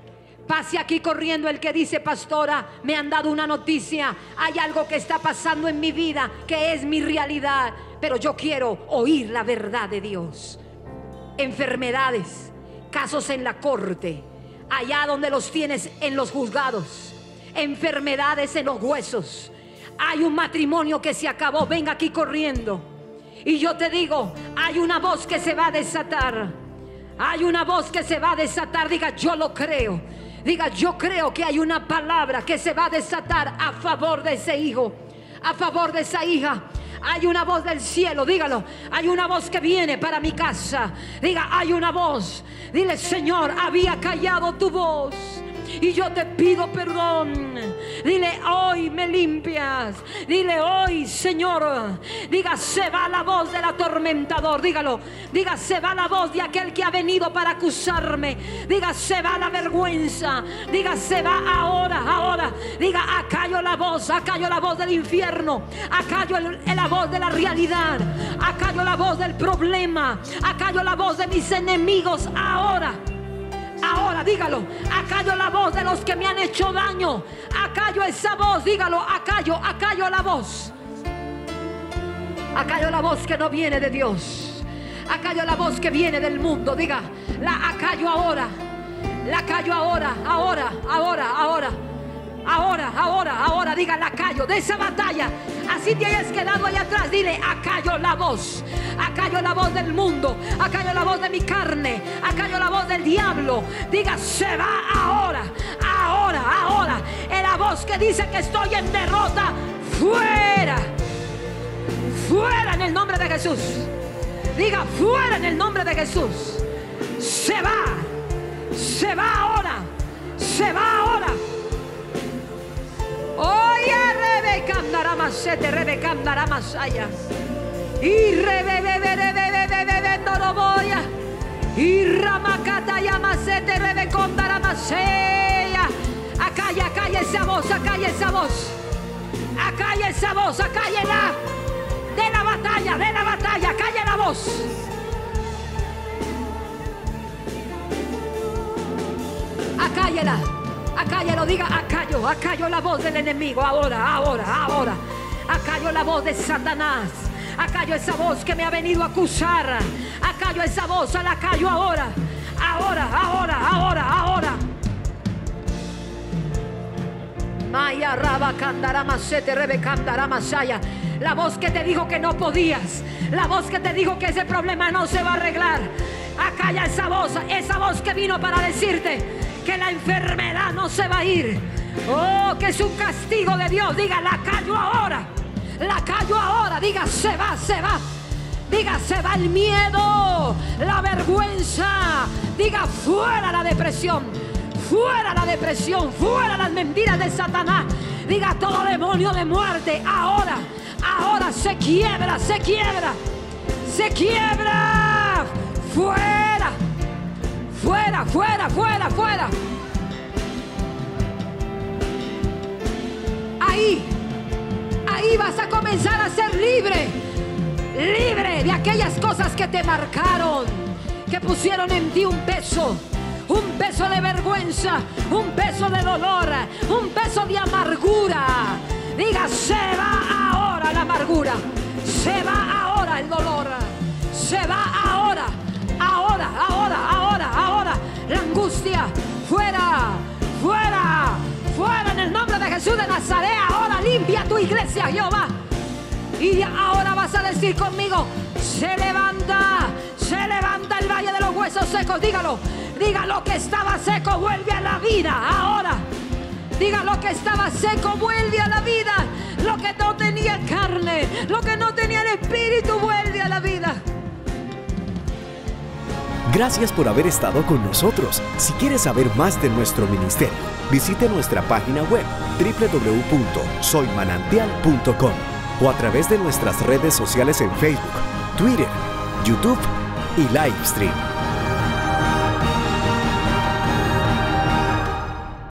Pase aquí corriendo el que dice: pastora, me han dado una noticia, hay algo que está pasando en mi vida que es mi realidad, pero yo quiero oír la verdad de Dios. Enfermedades, casos en la corte, allá donde los tienes en los juzgados, enfermedades en los huesos. Hay un matrimonio que se acabó, venga aquí corriendo. Y yo te digo, hay una voz que se va a desatar. Hay una voz que se va a desatar. Diga: yo lo creo. Diga: yo creo que hay una palabra que se va a desatar a favor de ese hijo, a favor de esa hija. Hay una voz del cielo, dígalo. Hay una voz que viene para mi casa. Diga: hay una voz. Dile: Señor, había callado tu voz y yo te pido perdón. Dile: hoy me limpias. Dile: hoy, Señor. Diga: se va la voz del atormentador. Dígalo. Diga: se va la voz de aquel que ha venido para acusarme. Diga: se va la vergüenza. Diga: se va ahora, ahora. Diga: acallo la voz, acallo la voz del infierno, acallo el, la voz de la realidad, acallo la voz del problema, acallo la voz de mis enemigos ahora. Ahora, dígalo: acallo la voz de los que me han hecho daño. Acallo esa voz, dígalo: acallo, acallo la voz. Acallo la voz que no viene de Dios. Acallo la voz que viene del mundo. Diga: la acallo ahora. La acallo ahora, ahora, ahora, ahora. Ahora, ahora, ahora, diga: la acallo de esa batalla. Así te hayas quedado allá atrás, dile: acallo la voz. Acallo la voz del mundo, acallo la voz de mi carne, acallo la voz del diablo. Diga: se va ahora, ahora, ahora. Es la voz que dice que estoy en derrota. Fuera, fuera en el nombre de Jesús. Diga: fuera en el nombre de Jesús. Se va, se va ahora, se va ahora. Oye, Rebeca andará más sete, Rebeca andará más allá. Y Rebeca, Rebeca, no lo voy a. Y Ramacata llama sete, Rebeca andará más allá. Acalla, acalla esa voz, acalla esa voz. Acalla esa voz, acállala. De la batalla, de la batalla, acalla la voz. Acállala. Acállalo, diga: acallo, acallo la voz del enemigo. Ahora, ahora, ahora. Acallo la voz de Satanás. Acallo esa voz que me ha venido a acusar. Acallo esa voz, la acallo ahora. Ahora, ahora, ahora, ahora. Maya Raba Candarama Sete Rebe Candarama Saya. La voz que te dijo que no podías. La voz que te dijo que ese problema no se va a arreglar. Acalla esa voz, esa voz que vino para decirte que la enfermedad no se va a ir. Oh, que es un castigo de Dios. Diga: la callo ahora. La callo ahora. Diga: se va, se va. Diga: se va el miedo, la vergüenza. Diga: fuera la depresión. Fuera la depresión. Fuera las mentiras de Satanás. Diga: todo demonio de muerte ahora, ahora se quiebra, se quiebra, se quiebra. Fuera. Fuera, fuera, fuera, fuera. Ahí, ahí vas a comenzar a ser libre. Libre de aquellas cosas que te marcaron, que pusieron en ti un peso. Un peso de vergüenza, un peso de dolor, un peso de amargura. Diga: se va ahora la amargura. Se va ahora el dolor. Se va ahora. Ahora, ahora, ahora, ahora. La angustia, fuera, fuera, fuera en el nombre de Jesús de Nazaret. Ahora limpia tu iglesia, Jehová. Y ahora vas a decir conmigo: se levanta, se levanta el valle de los huesos secos. Dígalo, diga: lo que estaba seco vuelve a la vida. Ahora, diga: lo que estaba seco vuelve a la vida. Lo que no tenía carne, lo que no tenía el espíritu vuelve a la vida. Gracias por haber estado con nosotros. Si quieres saber más de nuestro ministerio, visite nuestra página web doble u doble u doble u punto soy manantial punto com o a través de nuestras redes sociales en Facebook, Twitter, YouTube y Livestream.